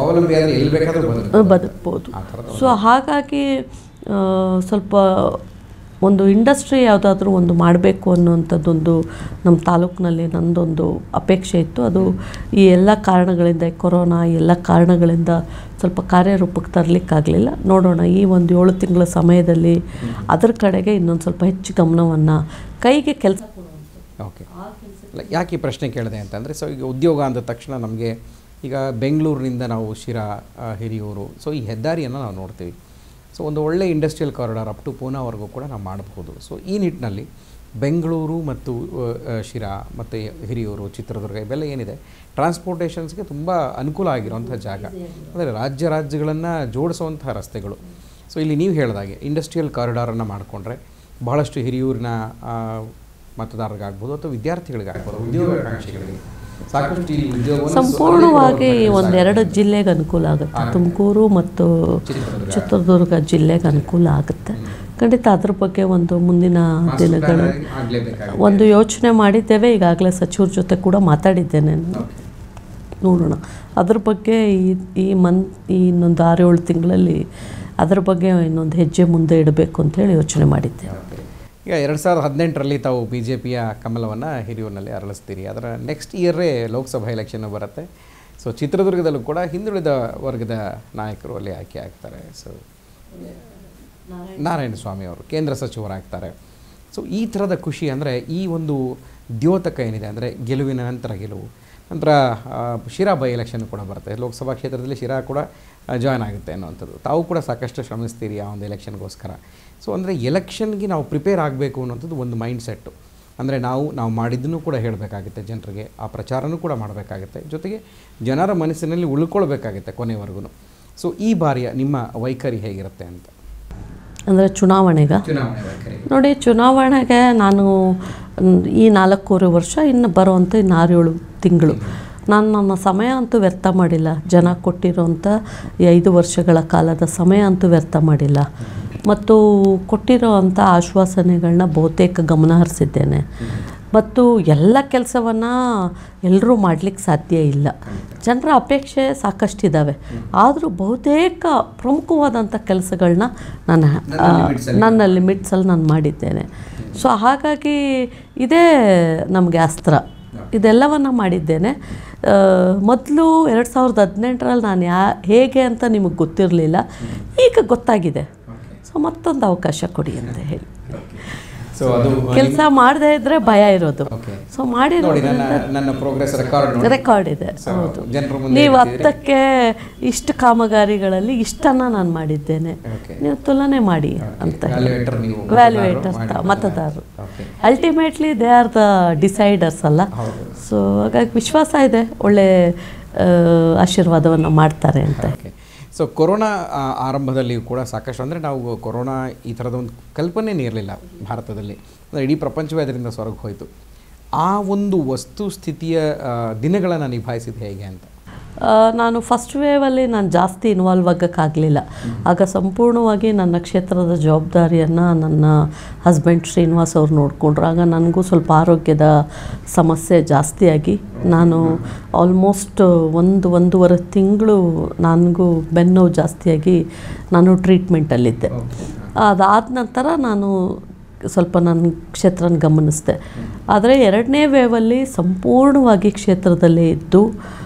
ಬದುಕ್ಬೋದು. ಸೊ ಹಾಗಾಗಿ ಸ್ವಲ್ಪ ಒಂದು ಇಂಡಸ್ಟ್ರಿ ಯಾವುದಾದ್ರೂ ಒಂದು ಮಾಡಬೇಕು ಅನ್ನುವಂಥದ್ದೊಂದು ನಮ್ಮ ತಾಲೂಕಿನಲ್ಲಿ ನನ್ನದೊಂದು ಅಪೇಕ್ಷೆ ಇತ್ತು. ಅದು ಈ ಎಲ್ಲ ಕಾರಣಗಳಿಂದ, ಕೊರೋನಾ ಎಲ್ಲ ಕಾರಣಗಳಿಂದ ಸ್ವಲ್ಪ ಕಾರ್ಯರೂಪಕ್ಕೆ ತರಲಿಕ್ಕಾಗಲಿಲ್ಲ. ನೋಡೋಣ, ಈ ಒಂದು 7 ತಿಂಗಳ ಸಮಯದಲ್ಲಿ ಅದರ ಕಡೆಗೆ ಇನ್ನೊಂದು ಸ್ವಲ್ಪ ಹೆಚ್ಚು ಗಮನವನ್ನು, ಕೈಗೆ ಕೆಲಸ ಕೊಡುವಂಥದ್ದು. ಓಕೆ, ಯಾಕೆ ಈ ಪ್ರಶ್ನೆ ಕೇಳಿದೆ ಅಂತಂದರೆ, ಸೊ ಈಗ ಉದ್ಯೋಗ ಅಂದ ತಕ್ಷಣ ನಮಗೆ ಈಗ ಬೆಂಗಳೂರಿನಿಂದ ನಾವು ಶಿರಾ, ಹಿರಿಯೂರು, ಸೊ ಈ ಹೆದ್ದಾರಿಯನ್ನು ನಾವು ನೋಡ್ತೀವಿ. ಸೊ ಒಂದು ಒಳ್ಳೆ ಇಂಡಸ್ಟ್ರಿಯಲ್ ಕಾರಿಡಾರ್ ಅಪ್ ಟು ಪೂನಾವರೆಗೂ ಕೂಡ ನಾವು ಮಾಡಬಹುದು. ಸೊ ಈ ನಿಟ್ಟಿನಲ್ಲಿ ಬೆಂಗಳೂರು ಮತ್ತು ಶಿರಾ ಮತ್ತು ಹಿರಿಯೂರು, ಚಿತ್ರದುರ್ಗ ಇವೆಲ್ಲ ಏನಿದೆ, ಟ್ರಾನ್ಸ್ಪೋರ್ಟೇಷನ್ಸ್ಗೆ ತುಂಬ ಅನುಕೂಲ ಆಗಿರುವಂಥ ಜಾಗ, ಅಂದರೆ ರಾಜ್ಯಗಳನ್ನು ಜೋಡಿಸುವಂತಹ ರಸ್ತೆಗಳು. ಸೊ ಇಲ್ಲಿ ನೀವು ಹೇಳಿದಾಗೆ ಇಂಡಸ್ಟ್ರಿಯಲ್ ಕಾರಿಡಾರನ್ನು ಮಾಡಿಕೊಂಡ್ರೆ ಬಹಳಷ್ಟು ಹಿರಿಯೂರಿನ ಮತದಾರರಿಗಾಗ್ಬೋದು ಅಥವಾ ವಿದ್ಯಾರ್ಥಿಗಳಿಗಾಗ್ಬೋದು, ಉದ್ಯೋಗಾಕಾಂಕ್ಷಿಗಳಿಗೆ ಸಾಕಷ್ಟು ಈ ಉದ್ಯೋಗ ಸಂಪೂರ್ಣವಾಗಿ 1-2 ಜಿಲ್ಲೆಗೆ ಅನುಕೂಲ ಆಗುತ್ತೆ. ತುಮಕೂರು ಮತ್ತು ಚಿತ್ರದುರ್ಗ ಜಿಲ್ಲೆಗೆ ಅನುಕೂಲ ಆಗುತ್ತೆ ಖಂಡಿತ. ಅದ್ರ ಬಗ್ಗೆ ಒಂದು ಮುಂದಿನ ದಿನಗಳು ಒಂದು ಯೋಚನೆ ಮಾಡಿದ್ದೇವೆ. ಈಗಾಗಲೇ ಸಚಿವರ ಜೊತೆ ಕೂಡ ಮಾತಾಡಿದ್ದೇನೆ. ನೋಡೋಣ ಅದ್ರ ಬಗ್ಗೆ ಈ ಇನ್ನೊಂದು 6-7 ತಿಂಗಳಲ್ಲಿ ಅದ್ರ ಬಗ್ಗೆ ಇನ್ನೊಂದು ಹೆಜ್ಜೆ ಮುಂದೆ ಇಡಬೇಕು ಅಂತೇಳಿ ಯೋಚನೆ ಮಾಡಿದ್ದೇವೆ. ಈಗ 2018ರಲ್ಲಿ ತಾವು BJPಯ ಕಮಲವನ್ನು ಹಿರಿಯೂರಿನಲ್ಲಿ ಅರಳಿಸ್ತೀರಿ. ಅದರ ನೆಕ್ಸ್ಟ್ ಇಯರೇ ಲೋಕಸಭಾ ಎಲೆಕ್ಷನ್ ಬರುತ್ತೆ. ಸೊ ಚಿತ್ರದುರ್ಗದಲ್ಲೂ ಕೂಡ ಹಿಂದುಳಿದ ವರ್ಗದ ನಾಯಕರು ಅಲ್ಲಿ ಆಯ್ಕೆ ಆಗ್ತಾರೆ. ಸೊ ನಾರಾಯಣಸ್ವಾಮಿ ಅವರು ಕೇಂದ್ರ ಸಚಿವರಾಗ್ತಾರೆ. ಸೊ ಈ ಥರದ ಖುಷಿ, ಅಂದರೆ ಈ ಒಂದು ದ್ಯೋತಕ ಏನಿದೆ, ಅಂದರೆ ಗೆಲುವಿನ ನಂತರ ಗೆಲುವು, ನಂತರ ಶಿರಾ ಬೈ ಎಲೆಕ್ಷನ್ ಕೂಡ ಬರುತ್ತೆ. ಲೋಕಸಭಾ ಕ್ಷೇತ್ರದಲ್ಲಿ ಶಿರಾ ಕೂಡ ಜಾಯ್ನ್ ಆಗುತ್ತೆ ಅನ್ನೋವಂಥದ್ದು. ತಾವು ಕೂಡ ಸಾಕಷ್ಟು ಶ್ರಮಿಸ್ತೀರಿ ಆ ಒಂದು ಎಲೆಕ್ಷನ್ಗೋಸ್ಕರ. ಸೊ ಅಂದರೆ ಎಲೆಕ್ಷನ್ಗೆ ನಾವು ಪ್ರಿಪೇರ್ ಆಗಬೇಕು ಅನ್ನೋಂಥದ್ದು ಒಂದು ಮೈಂಡ್ ಸೆಟ್ಟು. ಅಂದರೆ ನಾವು ಮಾಡಿದ್ದನ್ನು ಕೂಡ ಹೇಳಬೇಕಾಗುತ್ತೆ ಜನರಿಗೆ, ಆ ಪ್ರಚಾರನೂ ಕೂಡ ಮಾಡಬೇಕಾಗುತ್ತೆ, ಜೊತೆಗೆ ಜನರ ಮನಸ್ಸಿನಲ್ಲಿ ಉಳ್ಕೊಳ್ಬೇಕಾಗುತ್ತೆ ಕೊನೆವರೆಗೂ. ಸೊ ಈ ಬಾರಿಯ ನಿಮ್ಮ ವೈಖರಿ ಹೇಗಿರುತ್ತೆ ಅಂತ? ಅಂದರೆ ಚುನಾವಣೆಗೆ ನೋಡಿ, ಚುನಾವಣೆಗೆ ನಾನು ಈ 4.25 ವರ್ಷ, ಇನ್ನು ಬರುವಂಥ 6-7 ತಿಂಗಳು ನಾನು ನನ್ನ ಸಮಯ ಅಂತೂ ವ್ಯರ್ಥ ಮಾಡಿಲ್ಲ. ಜನ ಕೊಟ್ಟಿರೋಂಥ 5 ವರ್ಷಗಳ ಕಾಲದ ಸಮಯ ಅಂತೂ ವ್ಯರ್ಥ ಮಾಡಿಲ್ಲ. ಮತ್ತು ಕೊಟ್ಟಿರೋ ಅಂಥ ಆಶ್ವಾಸನೆಗಳನ್ನ ಬಹುತೇಕ ಗಮನ ಹರಿಸಿದ್ದೇನೆ. ಮತ್ತು ಎಲ್ಲ ಕೆಲಸವನ್ನು ಎಲ್ಲರೂ ಮಾಡಲಿಕ್ಕೆ ಸಾಧ್ಯ ಇಲ್ಲ. ಜನರ ಅಪೇಕ್ಷೆ ಸಾಕಷ್ಟಿದ್ದಾವೆ. ಆದರೂ ಬಹುತೇಕ ಪ್ರಮುಖವಾದಂಥ ಕೆಲಸಗಳನ್ನ ನನ್ನ ಲಿಮಿಟ್ಸಲ್ಲಿ ನಾನು ಮಾಡಿದ್ದೇನೆ. ಸೊ ಹಾಗಾಗಿ ಇದೇ ನಮಗೆ ಅಸ್ತ್ರ. ಇದೆಲ್ಲವನ್ನು ಮಾಡಿದ್ದೇನೆ. ಮೊದಲು 2018ರಲ್ಲಿ ನಾನು ಹೇಗೆ ಅಂತ ನಿಮಗೆ ಗೊತ್ತಿರಲಿಲ್ಲ, ಈಗ ಗೊತ್ತಾಗಿದೆ. ಸೊ ಮತ್ತೊಂದು ಅವಕಾಶ ಕೊಡಿ ಅಂತ ಹೇಳಿ. ಸೊ ಅದು ಕೆಲಸ ಮಾಡದೇ ಇದ್ದರೆ ಭಯ ಇರೋದು. ಸೊ ನನ್ನ ಪ್ರೋಗ್ರೆಸ್ ರೆಕಾರ್ಡ್ ಇದೆ. ಹೌದು, ನೀವು 10ಕ್ಕೆ ಇಷ್ಟು ಕಾಮಗಾರಿಗಳಲ್ಲಿ ಇಷ್ಟನ್ನು ನಾನು ಮಾಡಿದ್ದೇನೆ, ನೀವು ತುಲನೆ ಮಾಡಿ ಅಂತ. ವ್ಯಾಲ್ಯೂಯೇಟರ್ ಮತದಾರರು ultimately they are the deciders ಅಲ್ಲ. ಸೊ ಹಾಗಾಗಿ ವಿಶ್ವಾಸ ಇದೆ, ಒಳ್ಳೆ ಆಶೀರ್ವಾದವನ್ನು ಮಾಡ್ತಾರೆ ಅಂತ. ಸೊ ಕೊರೋನಾ ಆರಂಭದಲ್ಲಿಯೂ ಕೂಡ ಸಾಕಷ್ಟು, ಅಂದರೆ ನಾವು ಕೊರೋನಾ ಈ ಥರದ ಒಂದು ಕಲ್ಪನೆಯೇ ಇರಲಿಲ್ಲ ಭಾರತದಲ್ಲಿ, ಅಂದರೆ ಇಡೀ ಪ್ರಪಂಚವೇ ಅದರಿಂದ ಹೊರಗೆ ಹೋಯಿತು. ಆ ಒಂದು ವಸ್ತುಸ್ಥಿತಿಯ ದಿನಗಳನ್ನು ನಿಭಾಯಿಸಿದ ಹೇಗೆ ಅಂತ? ನಾನು ಫಸ್ಟ್ ವೇವಲ್ಲಿ ನಾನು ಜಾಸ್ತಿ ಇನ್ವಾಲ್ವ್ ಆಗೋಕ್ಕಾಗಲಿಲ್ಲ. ಆಗ ಸಂಪೂರ್ಣವಾಗಿ ನನ್ನ ಕ್ಷೇತ್ರದ ಜವಾಬ್ದಾರಿಯನ್ನು ನನ್ನ ಹಸ್ಬೆಂಡ್ ಶ್ರೀನಿವಾಸ್ ಅವ್ರು ನೋಡಿಕೊಂಡ್ರು. ಆಗ ನನಗೂ ಸ್ವಲ್ಪ ಆರೋಗ್ಯದ ಸಮಸ್ಯೆ ಜಾಸ್ತಿಯಾಗಿ ನಾನು ಆಲ್ಮೋಸ್ಟ್ 1-1.5 ತಿಂಗಳು ನನಗೂ ಬೆನ್ನೋವು ಜಾಸ್ತಿಯಾಗಿ ನಾನು ಟ್ರೀಟ್ಮೆಂಟಲ್ಲಿದ್ದೆ. ಅದಾದ ನಂತರ ನಾನು ಸ್ವಲ್ಪ ನನ್ನ ಕ್ಷೇತ್ರನ ಗಮನಿಸಿದೆ. ಆದರೆ 2ನೇ ವೇವಲ್ಲಿ ಸಂಪೂರ್ಣವಾಗಿ ಕ್ಷೇತ್ರದಲ್ಲೇ ಇದ್ದು,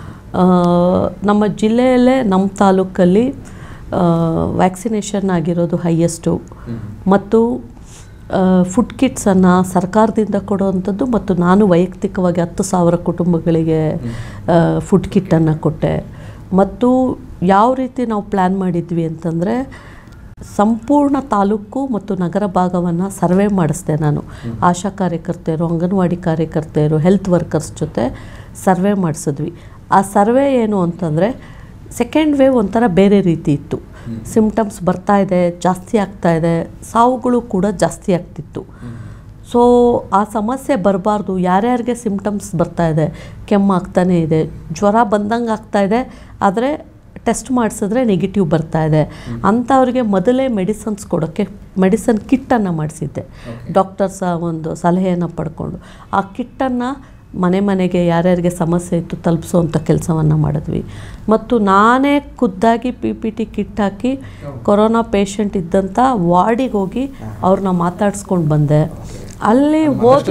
ನಮ್ಮ ಜಿಲ್ಲೆಯಲ್ಲೇ ನಮ್ಮ ತಾಲೂಕಲ್ಲಿ ವ್ಯಾಕ್ಸಿನೇಷನ್ ಆಗಿರೋದು ಹೈಯೆಸ್ಟು. ಮತ್ತು ಫುಡ್ ಕಿಟ್ಸನ್ನು ಸರ್ಕಾರದಿಂದ ಕೊಡುವಂಥದ್ದು, ಮತ್ತು ನಾನು ವೈಯಕ್ತಿಕವಾಗಿ 10,000 ಕುಟುಂಬಗಳಿಗೆ ಫುಡ್ ಕಿಟ್ಟನ್ನು ಕೊಟ್ಟೆ. ಮತ್ತು ಯಾವ ರೀತಿ ನಾವು ಪ್ಲ್ಯಾನ್ ಮಾಡಿದ್ವಿ ಅಂತಂದರೆ, ಸಂಪೂರ್ಣ ತಾಲೂಕು ಮತ್ತು ನಗರ ಭಾಗವನ್ನು ಸರ್ವೆ ಮಾಡಿಸ್ದೆ ನಾನು. ಆಶಾ ಕಾರ್ಯಕರ್ತೆಯರು, ಅಂಗನವಾಡಿ ಕಾರ್ಯಕರ್ತೆಯರು, ಹೆಲ್ತ್ ವರ್ಕರ್ಸ್ ಜೊತೆ ಸರ್ವೆ ಮಾಡಿಸಿದ್ವಿ. ಆ ಸರ್ವೆ ಏನು ಅಂತಂದರೆ ಸೆಕೆಂಡ್ ವೇವ್ ಒಂಥರ ಬೇರೆ ರೀತಿ ಇತ್ತು. ಸಿಮ್ಟಮ್ಸ್ ಬರ್ತಾ ಇದೆ, ಜಾಸ್ತಿ ಆಗ್ತಾ ಇದೆ, ಸಾವುಗಳು ಕೂಡ ಜಾಸ್ತಿ ಆಗ್ತಿತ್ತು. ಸೊ ಆ ಸಮಸ್ಯೆ ಬರಬಾರ್ದು. ಯಾರ್ಯಾರಿಗೆ ಸಿಮ್ಟಮ್ಸ್ ಬರ್ತಾ ಇದೆ, ಕೆಮ್ಮು ಆಗ್ತಾನೇ ಇದೆ, ಜ್ವರ ಬಂದಂಗೆ ಆಗ್ತಾ ಇದೆ, ಆದರೆ ಟೆಸ್ಟ್ ಮಾಡಿಸಿದ್ರೆ ನೆಗೆಟಿವ್ ಬರ್ತಾ ಇದೆ ಅಂಥವ್ರಿಗೆ ಮೊದಲೇ ಮೆಡಿಸನ್ಸ್ ಕೊಡೋಕ್ಕೆ ಮೆಡಿಸನ್ ಕಿಟ್ಟನ್ನು ಮಾಡಿಸಿದ್ದೆ. ಡಾಕ್ಟರ್ಸ ಒಂದು ಸಲಹೆಯನ್ನು ಪಡ್ಕೊಂಡು ಆ ಕಿಟ್ಟನ್ನು ಮನೆಗೆ ಯಾರ್ಯಾರಿಗೆ ಸಮಸ್ಯೆ ಇತ್ತು ತಲುಪಿಸೋವಂಥ ಕೆಲಸವನ್ನು ಮಾಡಿದ್ವಿ. ಮತ್ತು ನಾನೇ ಖುದ್ದಾಗಿ PPT ಕಿಟ್ ಹಾಕಿ ಕೊರೋನಾ ಪೇಷಂಟ್ ಇದ್ದಂಥ ವಾರ್ಡಿಗೆ ಹೋಗಿ ಅವ್ರನ್ನ ಮಾತಾಡಿಸ್ಕೊಂಡು ಬಂದೆ. ಅಲ್ಲಿ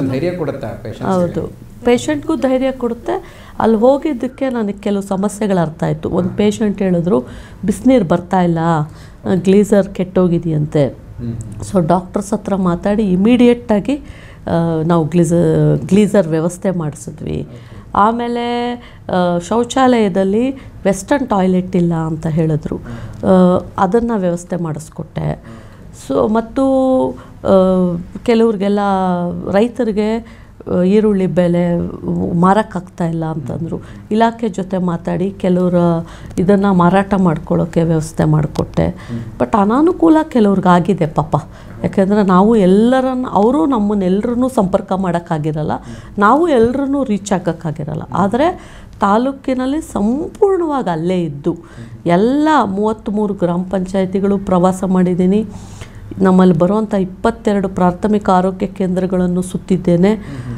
ಹೌದು, ಪೇಷಂಟ್ಗೂ ಧೈರ್ಯ ಕೊಡುತ್ತೆ. ಅಲ್ಲಿ ಹೋಗಿದ್ದಕ್ಕೆ ನನಗೆ ಕೆಲವು ಸಮಸ್ಯೆಗಳು ಅರ್ಥ ಆಯಿತು. ಒಂದು ಪೇಷಂಟ್ ಹೇಳಿದ್ರು ಬಿಸಿನೀರು ಬರ್ತಾಯಿಲ್ಲ, ಗ್ಲೀಸರ್ ಕೆಟ್ಟೋಗಿದೆಯಂತೆ. ಸೊ ಡಾಕ್ಟರ್ಸ್ ಹತ್ರ ಮಾತಾಡಿ ಇಮಿಡಿಯೇಟಾಗಿ ನಾವು ಗ್ಲೀಸರ್ ವ್ಯವಸ್ಥೆ ಮಾಡಿಸಿದ್ವಿ. ಆಮೇಲೆ ಶೌಚಾಲಯದಲ್ಲಿ ವೆಸ್ಟರ್ನ್ ಟಾಯ್ಲೆಟ್ ಇಲ್ಲ ಅಂತ ಹೇಳಿದ್ರು, ಅದನ್ನು ವ್ಯವಸ್ಥೆ ಮಾಡಿಸ್ಕೊಟ್ಟೆ. ಸೊ ಮತ್ತು ಕೆಲವ್ರಿಗೆಲ್ಲ ರೈತರಿಗೆ ಈರುಳ್ಳಿ ಬೆಲೆ ಮಾರೋಕ್ಕಾಗ್ತಾಯಿಲ್ಲ ಅಂತಂದರು. ಇಲಾಖೆ ಜೊತೆ ಮಾತಾಡಿ ಕೆಲವ್ರ ಇದನ್ನು ಮಾರಾಟ ಮಾಡ್ಕೊಳ್ಳೋಕ್ಕೆ ವ್ಯವಸ್ಥೆ ಮಾಡಿಕೊಟ್ಟೆ. ಬಟ್ ಅನಾನುಕೂಲ ಕೆಲವ್ರಿಗಾಗಿದೆ ಪಾಪ. ಯಾಕೆಂದರೆ ನಾವು ಅವರು ನಮ್ಮನ್ನೆಲ್ಲರೂ ಸಂಪರ್ಕ ಮಾಡೋಕ್ಕಾಗಿರಲ್ಲ, ನಾವು ಎಲ್ಲರೂ ರೀಚ್ ಆಗೋಕ್ಕಾಗಿರಲ್ಲ. ಆದರೆ ತಾಲೂಕಿನಲ್ಲಿ ಸಂಪೂರ್ಣವಾಗಿ ಅಲ್ಲೇ ಇದ್ದು ಎಲ್ಲ 33 ಗ್ರಾಮ ಪಂಚಾಯಿತಿಗಳು ಪ್ರವಾಸ ಮಾಡಿದ್ದೀನಿ. ನಮ್ಮಲ್ಲಿ ಬರುವಂಥ 22 ಪ್ರಾಥಮಿಕ ಆರೋಗ್ಯ ಕೇಂದ್ರಗಳನ್ನು ಸುತ್ತಿದ್ದೇನೆ.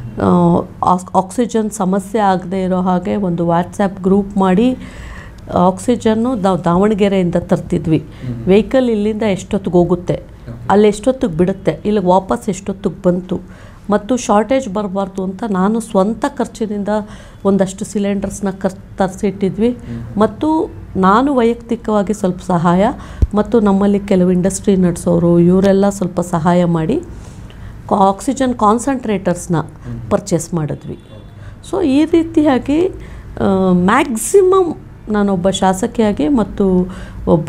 ಆಕ್ಸಿಜನ್ ಸಮಸ್ಯೆ ಆಗದೆ ಇರೋ ಹಾಗೆ ಒಂದು ವಾಟ್ಸಪ್ ಗ್ರೂಪ್ ಮಾಡಿ ಆಕ್ಸಿಜನ್ನು ನಾವು ದಾವಣಗೆರೆಯಿಂದ ತರ್ತಿದ್ವಿ. ವೆಹಿಕಲ್ ಇಲ್ಲಿಂದ ಎಷ್ಟೊತ್ತಿಗೆ ಹೋಗುತ್ತೆ, ಅಲ್ಲಿ ಎಷ್ಟೊತ್ತಿಗೆ ಬಿಡುತ್ತೆ, ಇಲ್ಲಿಗೆ ವಾಪಸ್ ಎಷ್ಟೊತ್ತಿಗೆ ಬಂತು, ಮತ್ತು ಶಾರ್ಟೇಜ್ ಬರಬಾರ್ದು ಅಂತ ನಾನು ಸ್ವಂತ ಖರ್ಚಿನಿಂದ ಒಂದಷ್ಟು ಸಿಲಿಂಡರ್ಸ್ನ ತರಿಸಿಟ್ಟಿದ್ವಿ. ಮತ್ತು ನಾನು ವೈಯಕ್ತಿಕವಾಗಿ ಸ್ವಲ್ಪ ಸಹಾಯ ಮತ್ತು ನಮ್ಮಲ್ಲಿ ಕೆಲವು ಇಂಡಸ್ಟ್ರಿ ನಡೆಸೋರು ಇವರೆಲ್ಲ ಸ್ವಲ್ಪ ಸಹಾಯ ಮಾಡಿ ಆಕ್ಸಿಜನ್ ಕಾನ್ಸಂಟ್ರೇಟರ್ಸ್ನ ಪರ್ಚೇಸ್ ಮಾಡಿದ್ವಿ. ಸೊ ಈ ರೀತಿಯಾಗಿ ಮ್ಯಾಕ್ಸಿಮಮ್ ನಾನೊಬ್ಬ ಶಾಸಕಿಯಾಗಿ ಮತ್ತು ಒಬ್ಬ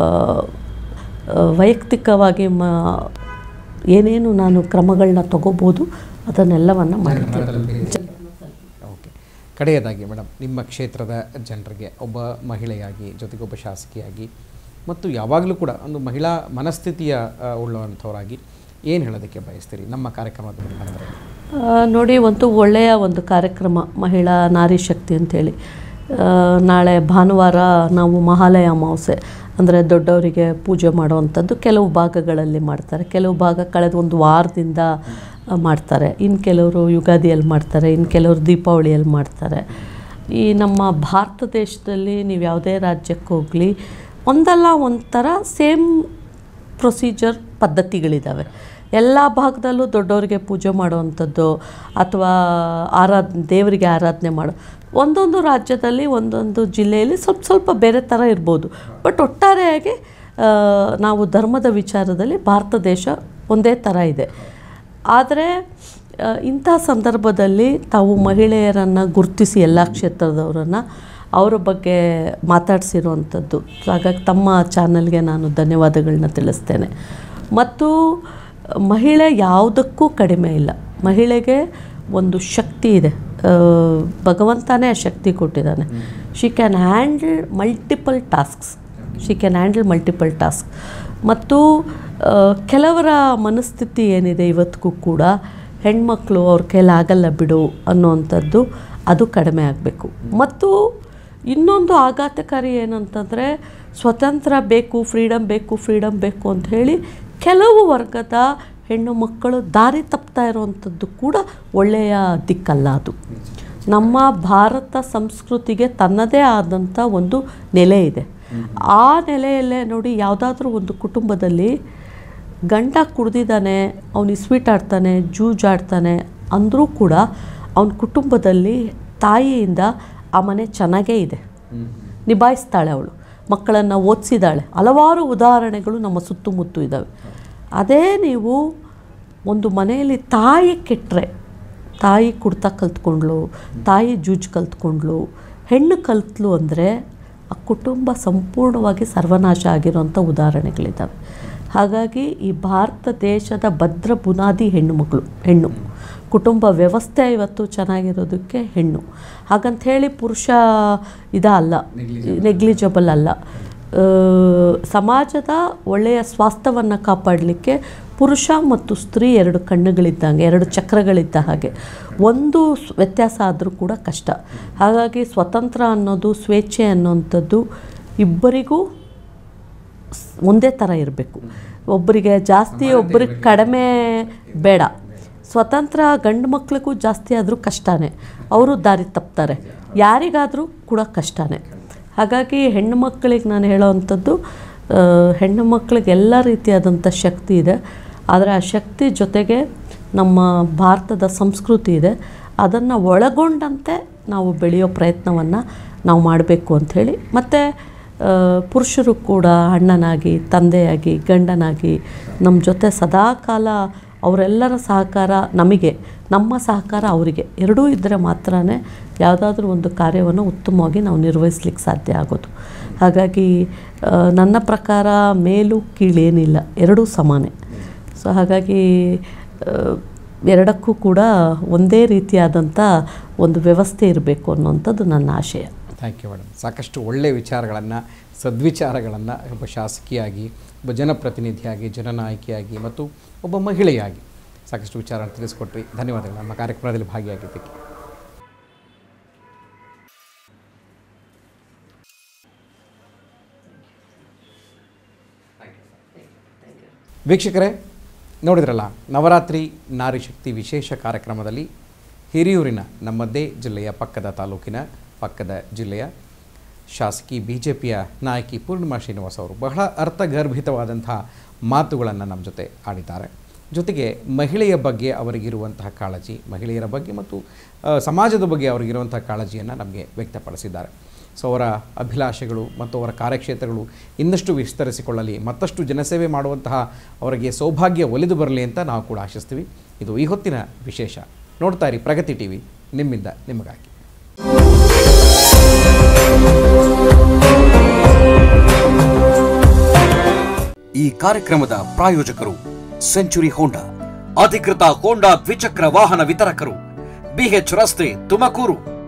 ವೈಯಕ್ತಿಕವಾಗಿ ಏನೇನು ನಾನು ಕ್ರಮಗಳನ್ನ ತಗೋಬೋದು ಅದನ್ನೆಲ್ಲವನ್ನು ಮಾಡಿದ್ದೇನೆ. ಓಕೆ, ಕಡೆಯದಾಗಿ ಮೇಡಮ್, ನಿಮ್ಮ ಕ್ಷೇತ್ರದ ಜನರಿಗೆ ಒಬ್ಬ ಮಹಿಳೆಯಾಗಿ, ಜೊತೆಗೆ ಒಬ್ಬ ಶಾಸಕಿಯಾಗಿ ಮತ್ತು ಯಾವಾಗಲೂ ಕೂಡ ಒಂದು ಮಹಿಳಾ ಮನಸ್ಥಿತಿಯ ಉಳ್ಳಂಥವರಾಗಿ ಏನು ಹೇಳೋದಕ್ಕೆ ಬಯಸ್ತೀರಿ ನಮ್ಮ ಕಾರ್ಯಕ್ರಮದ ಮುಖಾಂತರ? ನೋಡಿ, ಒಳ್ಳೆಯ ಒಂದು ಕಾರ್ಯಕ್ರಮ ಮಹಿಳಾ ನಾರಿ ಶಕ್ತಿ ಅಂತೇಳಿ. ನಾಳೆ ಭಾನುವಾರ ನಾವು ಮಹಾಲಯ ಅಮಾವಾಸ್ಯೆ ಅಂದರೆ ದೊಡ್ಡವರಿಗೆ ಪೂಜೆ ಮಾಡುವಂಥದ್ದು ಕೆಲವು ಭಾಗಗಳಲ್ಲಿ ಮಾಡ್ತಾರೆ, ಕೆಲವು ಭಾಗ ಕಳೆದ ಒಂದು ವಾರದಿಂದ ಮಾಡ್ತಾರೆ, ಇನ್ನು ಕೆಲವರು ಯುಗಾದಿಯಲ್ಲಿ ಮಾಡ್ತಾರೆ, ಇನ್ನು ಕೆಲವರು ದೀಪಾವಳಿಯಲ್ಲಿ ಮಾಡ್ತಾರೆ. ಈ ನಮ್ಮ ಭಾರತ ದೇಶದಲ್ಲಿ ನೀವು ಯಾವುದೇ ರಾಜ್ಯಕ್ಕೆ ಹೋಗಲಿ ಒಂದಲ್ಲ ಒಂಥರ ಸೇಮ್ ಪ್ರೊಸೀಜರ್ ಪದ್ಧತಿಗಳಿದ್ದಾವೆ. ಎಲ್ಲ ಭಾಗದಲ್ಲೂ ದೊಡ್ಡವರಿಗೆ ಪೂಜೆ ಮಾಡುವಂಥದ್ದು ಅಥವಾ ದೇವರಿಗೆ ಆರಾಧನೆ ಮಾಡೋ ಒಂದೊಂದು ರಾಜ್ಯದಲ್ಲಿ ಒಂದೊಂದು ಜಿಲ್ಲೆಯಲ್ಲಿ ಸ್ವಲ್ಪ ಬೇರೆ ಥರ ಇರ್ಬೋದು. ಬಟ್ ಒಟ್ಟಾರೆಯಾಗಿ ನಾವು ಧರ್ಮದ ವಿಚಾರದಲ್ಲಿ ಭಾರತ ದೇಶ ಒಂದೇ ಥರ ಇದೆ. ಆದರೆ ಇಂಥ ಸಂದರ್ಭದಲ್ಲಿ ತಾವು ಮಹಿಳೆಯರನ್ನು ಗುರುತಿಸಿ ಎಲ್ಲ ಕ್ಷೇತ್ರದವರನ್ನು ಅವರ ಬಗ್ಗೆ ಮಾತಾಡಿಸಿರುವಂಥದ್ದು, ಹಾಗಾಗಿ ತಮ್ಮ ಚಾನಲ್ಗೆ ನಾನು ಧನ್ಯವಾದಗಳನ್ನ ತಿಳಿಸ್ತೇನೆ. ಮತ್ತು ಮಹಿಳೆ ಯಾವುದಕ್ಕೂ ಕಡಿಮೆ ಇಲ್ಲ. ಮಹಿಳೆಗೆ ಒಂದು ಶಕ್ತಿ ಇದೆ, ಭಗವಂತನೇ ಆ ಶಕ್ತಿ ಕೊಟ್ಟಿದ್ದಾನೆ. She can handle multiple task. ಮತ್ತು ಕೆಲವರ ಮನಸ್ಥಿತಿ ಏನಿದೆ ಇವತ್ತಿಗೂ ಕೂಡ, ಹೆಣ್ಮಕ್ಳು ಅವ್ರ ಕೈಲಾಗಲ್ಲ ಬಿಡು ಅನ್ನೋವಂಥದ್ದು ಅದು ಕಡಿಮೆ ಆಗಬೇಕು. ಮತ್ತು ಇನ್ನೊಂದು ಆಘಾತಕಾರಿ ಏನಂತಂದರೆ, ಸ್ವತಂತ್ರ ಬೇಕು, ಫ್ರೀಡಮ್ ಬೇಕು ಅಂತ ಹೇಳಿ ಕೆಲವು ವರ್ಗದ ಹೆಣ್ಣು ಮಕ್ಕಳು ದಾರಿ ತಪ್ತಾ ಇರುವಂಥದ್ದು ಕೂಡ ಒಳ್ಳೆಯ ದಿಕ್ಕಲ್ಲ. ಅದು ನಮ್ಮ ಭಾರತ ಸಂಸ್ಕೃತಿಗೆ ತನ್ನದೇ ಆದಂಥ ಒಂದು ನೆಲೆ ಇದೆ. ಆ ನೆಲೆಯಲ್ಲೇ ನೋಡಿ, ಯಾವುದಾದ್ರೂ ಒಂದು ಕುಟುಂಬದಲ್ಲಿ ಗಂಡ ಕುಡ್ದಿದ್ದಾನೆ, ಅವನು ಸ್ವೀಟ್ ಆಡ್ತಾನೆ, ಜೂಜಾಡ್ತಾನೆ ಅಂದರೂ ಕೂಡ ಅವನ ಕುಟುಂಬದಲ್ಲಿ ತಾಯಿಯಿಂದ ಆ ಮನೆ ಚೆನ್ನಾಗೇ ಇದೆ, ನಿಭಾಯಿಸ್ತಾಳೆ, ಅವಳು ಮಕ್ಕಳನ್ನು ಓದಿಸಿದಾಳೆ. ಹಲವಾರು ಉದಾಹರಣೆಗಳು ನಮ್ಮ ಸುತ್ತಮುತ್ತ ಇದ್ದಾವೆ. ಅದೇ ನೀವು ಒಂದು ಮನೆಯಲ್ಲಿ ತಾಯಿ ಕೆಟ್ಟರೆ, ತಾಯಿ ಕುಡ್ತಾ ಕಲ್ತ್ಕೊಂಡ್ಳು, ತಾಯಿ ಜೂಜ್ ಕಲ್ತ್ಕೊಂಡ್ಳು, ಹೆಣ್ಣು ಕಲ್ತ್ಲು ಅಂದರೆ ಆ ಕುಟುಂಬ ಸಂಪೂರ್ಣವಾಗಿ ಸರ್ವನಾಶ ಆಗಿರೋಂಥ ಉದಾಹರಣೆಗಳಿದ್ದಾವೆ. ಹಾಗಾಗಿ ಈ ಭಾರತ ದೇಶದ ಭದ್ರ ಬುನಾದಿ ಹೆಣ್ಣು ಕುಟುಂಬ ವ್ಯವಸ್ಥೆ ಇವತ್ತು ಚೆನ್ನಾಗಿರೋದಕ್ಕೆ ಹೆಣ್ಣು. ಹಾಗಂಥೇಳಿ ಪುರುಷ ಅಲ್ಲ, ನೆಗ್ಲಿಜಬಲ್ ಅಲ್ಲ. ಸಮಾಜದ ಒಳ್ಳೆಯ ಸ್ವಾಸ್ಥ್ಯವನ್ನು ಕಾಪಾಡಲಿಕ್ಕೆ ಪುರುಷ ಮತ್ತು ಸ್ತ್ರೀ 2 ಕಣ್ಣುಗಳಿದ್ದಂಗೆ, 2 ಚಕ್ರಗಳಿದ್ದ ಹಾಗೆ. ಒಂದು ವ್ಯತ್ಯಾಸ ಆದರೂ ಕೂಡ ಕಷ್ಟ. ಹಾಗಾಗಿ ಸ್ವತಂತ್ರ ಅನ್ನೋದು, ಸ್ವೇಚ್ಛೆ ಅನ್ನೋಂಥದ್ದು ಇಬ್ಬರಿಗೂ ಒಂದೇ ಥರ ಇರಬೇಕು. ಒಬ್ಬರಿಗೆ ಜಾಸ್ತಿ ಒಬ್ಬರಿಗೆ ಕಡಿಮೆ ಬೇಡ. ಸ್ವತಂತ್ರ ಗಂಡು ಮಕ್ಕಳಿಗೂ ಜಾಸ್ತಿ ಆದರೂ ಕಷ್ಟನೇ, ಅವರು ದಾರಿ ತಪ್ತಾರೆ, ಯಾರಿಗಾದರೂ ಕೂಡ ಕಷ್ಟನೇ. ಹಾಗಾಗಿ ಹೆಣ್ಣು ಮಕ್ಕಳಿಗೆ ನಾನು ಹೇಳೋವಂಥದ್ದು, ಹೆಣ್ಣು ಮಕ್ಕಳಿಗೆ ಎಲ್ಲ ರೀತಿಯಾದಂಥ ಶಕ್ತಿ ಇದೆ. ಆದರೆ ಆ ಶಕ್ತಿ ಜೊತೆಗೆ ನಮ್ಮ ಭಾರತದ ಸಂಸ್ಕೃತಿ ಇದೆ, ಅದನ್ನು ಒಳಗೊಂಡಂತೆ ನಾವು ಬೆಳೆಯೋ ಪ್ರಯತ್ನವನ್ನು ನಾವು ಮಾಡಬೇಕು ಅಂಥೇಳಿ. ಮತ್ತು ಪುರುಷರು ಕೂಡ ಅಣ್ಣನಾಗಿ, ತಂದೆಯಾಗಿ, ಗಂಡನಾಗಿ ನಮ್ಮ ಜೊತೆ ಸದಾಕಾಲ ಅವರೆಲ್ಲರ ಸಹಕಾರ ನಮಗೆ, ನಮ್ಮ ಸಹಕಾರ ಅವರಿಗೆ, ಎರಡೂ ಇದ್ದರೆ ಮಾತ್ರ ಯಾವುದಾದ್ರೂ ಒಂದು ಕಾರ್ಯವನ್ನು ಉತ್ತಮವಾಗಿ ನಾವು ನಿರ್ವಹಿಸ್ಲಿಕ್ಕೆ ಸಾಧ್ಯ ಆಗೋದು. ಹಾಗಾಗಿ ನನ್ನ ಪ್ರಕಾರ ಮೇಲು ಕೀಳೇನಿಲ್ಲ, ಎರಡೂ ಸಮಾನೆ. ಸೊ ಹಾಗಾಗಿ ಎರಡಕ್ಕೂ ಕೂಡ ಒಂದೇ ರೀತಿಯಾದಂಥ ಒಂದು ವ್ಯವಸ್ಥೆ ಇರಬೇಕು ಅನ್ನೋಂಥದ್ದು ನನ್ನ ಆಶಯ. Thank you madam. ಸಾಕಷ್ಟು ಒಳ್ಳೆಯ ವಿಚಾರಗಳನ್ನು, ಸದ್ವಿಚಾರಗಳನ್ನು ಒಬ್ಬ ಶಾಸಕಿಯಾಗಿ, ಒಬ್ಬ ಜನಪ್ರತಿನಿಧಿಯಾಗಿ, ಜನನಾಯಕಿಯಾಗಿ ಮತ್ತು ಒಬ್ಬ ಮಹಿಳೆಯಾಗಿ ಸಾಕಷ್ಟು ವಿಚಾರವನ್ನು ತಿಳಿಸ್ಕೊಟ್ರಿ. ಧನ್ಯವಾದಗಳು ನಮ್ಮ ಕಾರ್ಯಕ್ರಮದಲ್ಲಿ ಭಾಗಿಯಾಗಿದ್ದಕ್ಕೆ. ವೀಕ್ಷಕರೇ, ನೋಡಿದ್ರಲ್ಲ, ನವರಾತ್ರಿ ನಾರಿ ಶಕ್ತಿ ವಿಶೇಷ ಕಾರ್ಯಕ್ರಮದಲ್ಲಿ ಹಿರಿಯೂರಿನ ನಮ್ಮದೇ ಜಿಲ್ಲೆಯ ಪಕ್ಕದ ತಾಲೂಕಿನ, ಪಕ್ಕದ ಜಿಲ್ಲೆಯ ಶಾಸಕಿ BJPಯ ನಾಯಕಿ ಪೂರ್ಣಿಮಾ ಶ್ರೀನಿವಾಸ್ ಅವರು ಬಹಳ ಅರ್ಥಗರ್ಭಿತವಾದಂತಹ ಮಾತುಗಳನ್ನು ನಮ್ಮ ಜೊತೆ ಆಡಿದ್ದಾರೆ. ಜೊತೆಗೆ ಮಹಿಳೆಯ ಬಗ್ಗೆ ಅವರಿಗಿರುವಂತಹ ಕಾಳಜಿ, ಮಹಿಳೆಯರ ಬಗ್ಗೆ ಮತ್ತು ಸಮಾಜದ ಬಗ್ಗೆ ಅವರಿಗಿರುವಂತಹ ಕಾಳಜಿಯನ್ನು ನಮಗೆ ವ್ಯಕ್ತಪಡಿಸಿದ್ದಾರೆ. ಸೊ ಅವರ ಅಭಿಲಾಷೆಗಳು ಮತ್ತು ಅವರ ಕಾರ್ಯಕ್ಷೇತ್ರಗಳು ಇನ್ನಷ್ಟು ವಿಸ್ತರಿಸಿಕೊಳ್ಳಲಿ, ಮತ್ತಷ್ಟು ಜನಸೇವೆ ಮಾಡುವಂತಹ ಅವರಿಗೆ ಸೌಭಾಗ್ಯ ಒಲಿದು ಬರಲಿ ಅಂತ ನಾವು ಕೂಡ ಆಶಿಸ್ತೀವಿ. ಇದು ಈ ಹೊತ್ತಿನ ವಿಶೇಷ. ನೋಡ್ತಾ ಇರಿ ಪ್ರಗತಿ TV, ನಿಮ್ಮಿಂದ ನಿಮಗಾಗಿ. ಈ ಕಾರ್ಯಕ್ರಮದ ಪ್ರಾಯೋಜಕರು ಸೆಂಚುರಿ ಹೋಂಡಾ, ಅಧಿಕೃತ ಹೋಂಡಾ ದ್ವಿಚಕ್ರ ವಾಹನ ವಿತರಕರು, BH ರಸ್ತೆ, ತುಮಕೂರು.